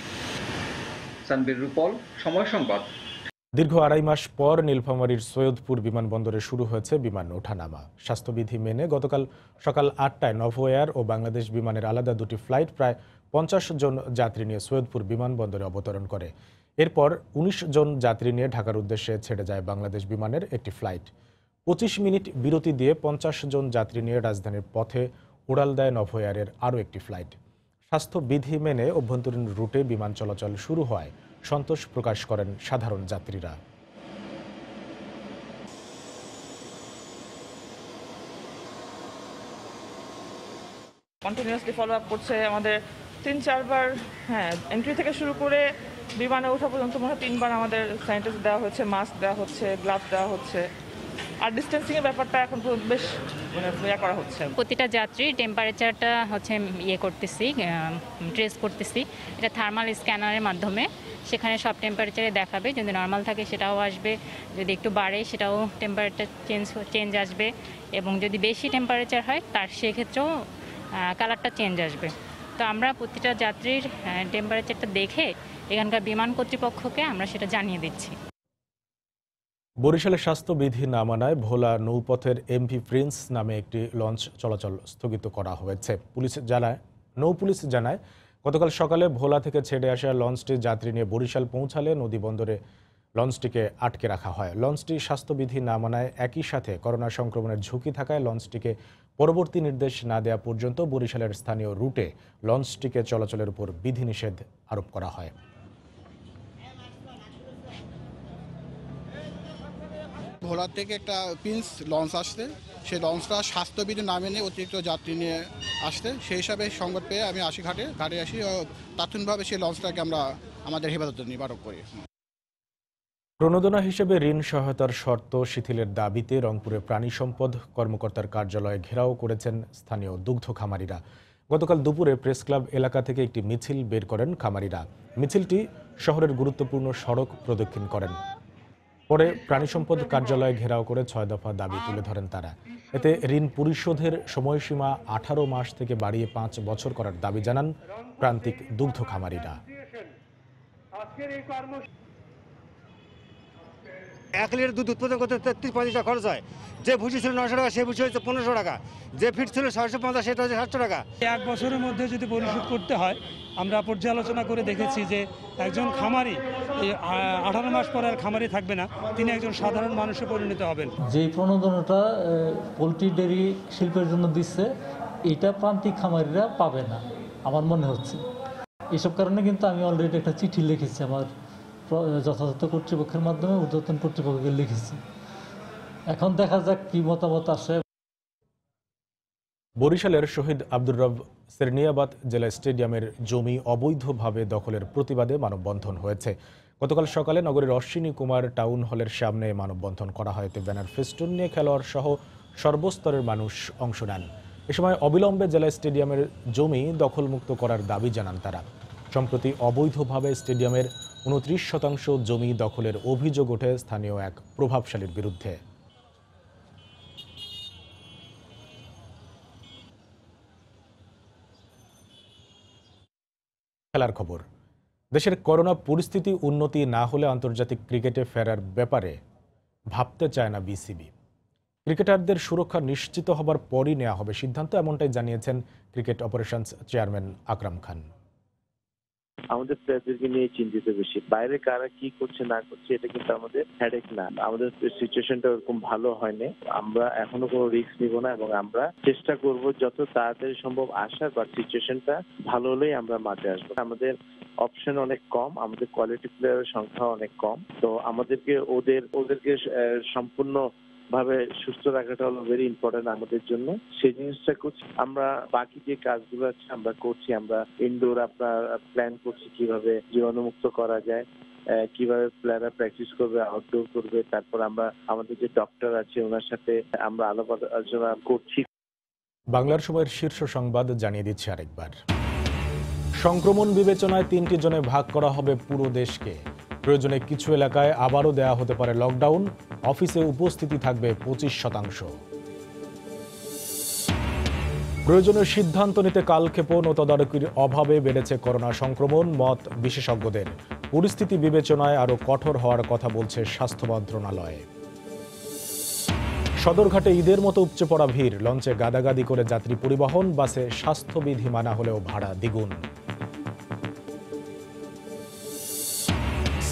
তানভীর রূপল, সময় সংবাদ। দীর্ঘ আড়াই মাস পর নীলফামারীর সৈয়দপুর বিমানবন্দরে শুরু হয়েছে বিমান ওঠানামা। স্বাস্থ্যবিধি মেনে গতকাল সকাল আটটায় নভো এয়ার ও বাংলাদেশ বিমানের আলাদা দুটি ফ্লাইট প্রায় পঞ্চাশ জন যাত্রী নিয়ে সৈয়দপুর বিমানবন্দরে অবতরণ করে। এরপর উনিশ জন যাত্রী নিয়ে ঢাকার উদ্দেশ্যে ছেড়ে যায় বাংলাদেশ বিমানের একটি ফ্লাইট। পঁচিশ মিনিট বিরতি দিয়ে পঞ্চাশ জন যাত্রী নিয়ে রাজধানীর পথে উড়াল দেয় নভোএয়ারের আরও একটি ফ্লাইট। স্বাস্থ্যবিধি মেনে অভ্যন্তরীণ রুটে বিমান চলাচল শুরু হওয়ায় সন্তোষ প্রকাশ করেন সাধারণ যাত্রীরা। কন্টিনিউয়াসলি ফলো আপ করছে আমাদের তিন চারবার, হ্যাঁ এন্ট্রি থেকে শুরু করে বিমানে ওঠা পর্যন্ত মনে হয় তিনবার আমাদের স্যানিটাইজার দেওয়া হচ্ছে, মাস্ক দেওয়া হচ্ছে, গ্লাভস দেওয়া হচ্ছে, আর ডিস্টেন্সিং এর ব্যাপারটা এখন বেশ মানে ইয়ে করা হচ্ছে। প্রতিটা যাত্রীর টেম্পারেচারটা হচ্ছে ইয়ে করতেছি, ট্রেস করতেছি, এটা থার্মাল স্ক্যানারের মাধ্যমে। সেখানে সব টেম্পারেচারে দেখাবে, যদি নর্মাল থাকে সেটাও আসবে, যদি একটু বাড়ে সেটাও টেম্পারেচার চেঞ্জ চেঞ্জ আসবে, এবং যদি বেশি টেম্পারেচার হয় তার সেক্ষেত্রেও কালারটা চেঞ্জ আসবে। তো আমরা প্রতিটা যাত্রীর টেম্পারেচারটা দেখে এখানকার বিমান কর্তৃপক্ষকে আমরা সেটা জানিয়ে দিচ্ছি। বরিশালের স্বাস্থ্যবিধি না মানায় ভোলা নৌপথের এমভি প্রিন্স নামে একটি লঞ্চ চলাচল স্থগিত করা হয়েছে। পুলিশ জানায় নৌ পুলিশ জানায় গতকাল সকালে ভোলা থেকে ছেড়ে আসা লঞ্চটি যাত্রী নিয়ে বরিশাল পৌঁছালে নদীবন্দরে লঞ্চটিকে আটকে রাখা হয়। লঞ্চটি স্বাস্থ্যবিধি না মানায় একই সাথে করোনা সংক্রমণের ঝুঁকি থাকায় লঞ্চটিকে পরবর্তী নির্দেশ না দেওয়া পর্যন্ত বরিশালের স্থানীয় রুটে লঞ্চটিকে চলাচলের উপর বিধিনিষেধ আরোপ করা হয়। ভোলা থেকে একটা প্রিন্স লঞ্চ আসছে, সেই লঞ্চটা স্বাস্থ্যবিধি না মেনে অতিরিক্ত যাত্রী নিয়ে আসতে, সেই হিসাবে সংবাদ পেয়ে আমি আসি ঘাটে ঘাটে আসি তাৎক্ষণিকভাবে সেই লঞ্চটাকে আমরা আমাদের হেফাজতে নিবারক করি। প্রণোদনা হিসেবে ঋণ সহায়তার শর্ত শিথিলের দাবিতে রংপুরে প্রাণী সম্পদ কর্মকর্তার কার্যালয়ে ঘেরাও করেছেন স্থানীয় দুগ্ধ খামারিরা। গতকাল দুপুরে প্রেস ক্লাব এলাকা থেকে একটি মিছিল বের করেন খামারিরা। মিছিলটি শহরের গুরুত্বপূর্ণ সড়ক প্রদক্ষিণ করেন। পরে প্রাণী সম্পদ কার্যালয়ে ঘেরাও করে ছয় দফা দাবি তুলে ধরেন তারা। এতে ঋণ পরিশোধের সময়সীমা আঠারো মাস থেকে বাড়িয়ে পাঁচ বছর করার দাবি জানান প্রান্তিক দুগ্ধ খামারিরা। এক লিটার দুধ উৎপাদন করতে তেত্রিশ পঁয়ত্রিশ টাকা খরচ হয়। যে ভুসি ছিল নশো টাকা, সে ভুসি হচ্ছে পনেরোশো টাকা। যে ফিট ছিল ছয়শো পঞ্চাশ, সেটা হচ্ছে সাতশো টাকা। এক বছরের মধ্যে যদি পরিশোধ করতে হয়, আমরা পর্যালোচনা করে দেখেছি যে একজন খামারি আঠারো মাস পরে আর খামারি থাকবে না, তিনি একজন সাধারণ মানুষে পরিণত হবেন। যে প্রণোদনাটা পোলট্রি ডেয়ারি শিল্পের জন্য দিচ্ছে, এটা প্রান্তিক খামারিরা পাবে না আমার মনে হচ্ছে। এসব কারণে কিন্তু আমি অলরেডি একটা চিঠি লিখেছি আমার যথাযথ কর্তৃপক্ষের মাধ্যমে, ঊর্ধ্বতন কর্তৃপক্ষকে লিখেছি। এখন দেখা যাক কি মতামত আসে। বরিশালের শহীদ আব্দুর রব সেরনিয়াবাদ জেলা স্টেডিয়ামের জমি অবৈধভাবে দখলের প্রতিবাদে মানববন্ধন হয়েছে। গতকাল সকালে নগরের অশ্বিনী কুমার টাউন হলের সামনে মানববন্ধন করা হয়। এতে ব্যানার ফেস্টুন নিয়ে খেলোয়াড় সহ সর্বস্তরের মানুষ অংশ নেন। এ সময় অবিলম্বে জেলা স্টেডিয়ামের জমি দখলমুক্ত করার দাবি জানান তারা। সম্প্রতি অবৈধভাবে স্টেডিয়ামের উনত্রিশ শতাংশ জমি দখলের অভিযোগ ওঠে স্থানীয় এক প্রভাবশালীর বিরুদ্ধে। খেলার খবর। দেশের করোনা পরিস্থিতি উন্নতি না হলে আন্তর্জাতিক ক্রিকেটে ফেরার ব্যাপারে ভাবতে চায় না বিসিবি। ক্রিকেটারদের সুরক্ষা নিশ্চিত হবার পরই নেওয়া হবে সিদ্ধান্ত, এমনটাই জানিয়েছেন cricket operations chairman Akram Khan. আমাদের প্লেয়ারদেরকে নিয়ে চিন্তিত বেশি, বাইরে কারা কি করছে না করছে এটা কিন্তু আমাদের হেডেক না। আমাদের সিচুয়েশনটা ওরকম ভালো হয়নি, আমরা এখনো কোনো রিস্ক নিব না এবং আমরা চেষ্টা করব যত তাড়াতাড়ি সম্ভব আসার, বা সিচুয়েশনটা ভালো হলেই আমরা মাঠে আসবো। আমাদের অপশন অনেক কম, আমাদের কোয়ালিটি প্লেয়ারের সংখ্যা অনেক কম, তো আমাদেরকে ওদের ওদেরকে সম্পূর্ণ ভাবে সুস্থ রাখাটা হলো ভেরি ইম্পর্টেন্ট আমাদের জন্য। সেই জিনিসটা করছি আমরা, বাকি যে কাজগুলো আছে আমরা করছি। আমরা ইনডোর আপনার প্ল্যান করছি কিভাবে জীবাণুমুক্ত করা যায়, কিভাবে প্লেয়াররা প্র্যাকটিস করবে, আউটডোর করবে। তারপর আমরা আমাদের যে ডক্টর আছে ওনার সাথে আমরা আলাপ আলোচনা করছি। বাংলার সময়ের শীর্ষ সংবাদ জানিয়ে দিচ্ছে আরেকবার। সংক্রমণ বিবেচনায় তিনটি জোনে ভাগ করা হবে পুরো দেশকে। প্রয়োজনে কিছু এলাকায় আবারও দেয়া হতে পারে লকডাউন। অফিসে উপস্থিতি থাকবে পঁচিশ শতাংশ। প্রয়োজনীয় সিদ্ধান্ত নিতে কালক্ষেপণ ও তদারকির অভাবে বেড়েছে করোনা সংক্রমণ, মত বিশেষজ্ঞদের। পরিস্থিতি বিবেচনায় আরও কঠোর হওয়ার কথা বলছে স্বাস্থ্য মন্ত্রণালয়। সদরঘাটে ঈদের মতো উপচে পড়া ভিড়। লঞ্চে গাদাগাদি করে যাত্রী পরিবহন, বাসে স্বাস্থ্যবিধি মানা হলেও ভাড়া দ্বিগুণ।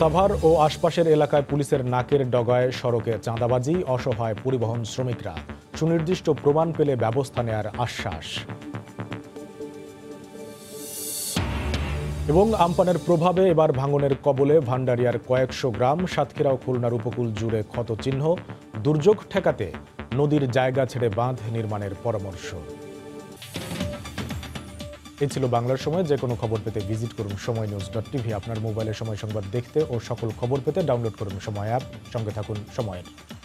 সাভার ও আশপাশের এলাকায় পুলিশের নাকের ডগায় সড়কে চাঁদাবাজি, অসহায় পরিবহন শ্রমিকরা। সুনির্দিষ্ট প্রমাণ পেলে ব্যবস্থা নেয়ার আশ্বাস। এবং আমপানের প্রভাবে এবার ভাঙনের কবলে ভান্ডারিয়ার কয়েকশো গ্রাম। সাতক্ষীরা ও খুলনার উপকূল জুড়ে ক্ষতচিহ্ন। দুর্যোগ ঠেকাতে নদীর জায়গা ছেড়ে বাঁধ নির্মাণের পরামর্শ। এই ছিল বাংলার সময়। যে কোনো খবর পেতে ভিজিট করুন সময় নিউজ ডট টিভি। আপনার মোবাইলে সময় সংবাদ দেখতে ও সকল খবর পেতে ডাউনলোড করুন সময় অ্যাপ। সঙ্গে থাকুন সময়ের।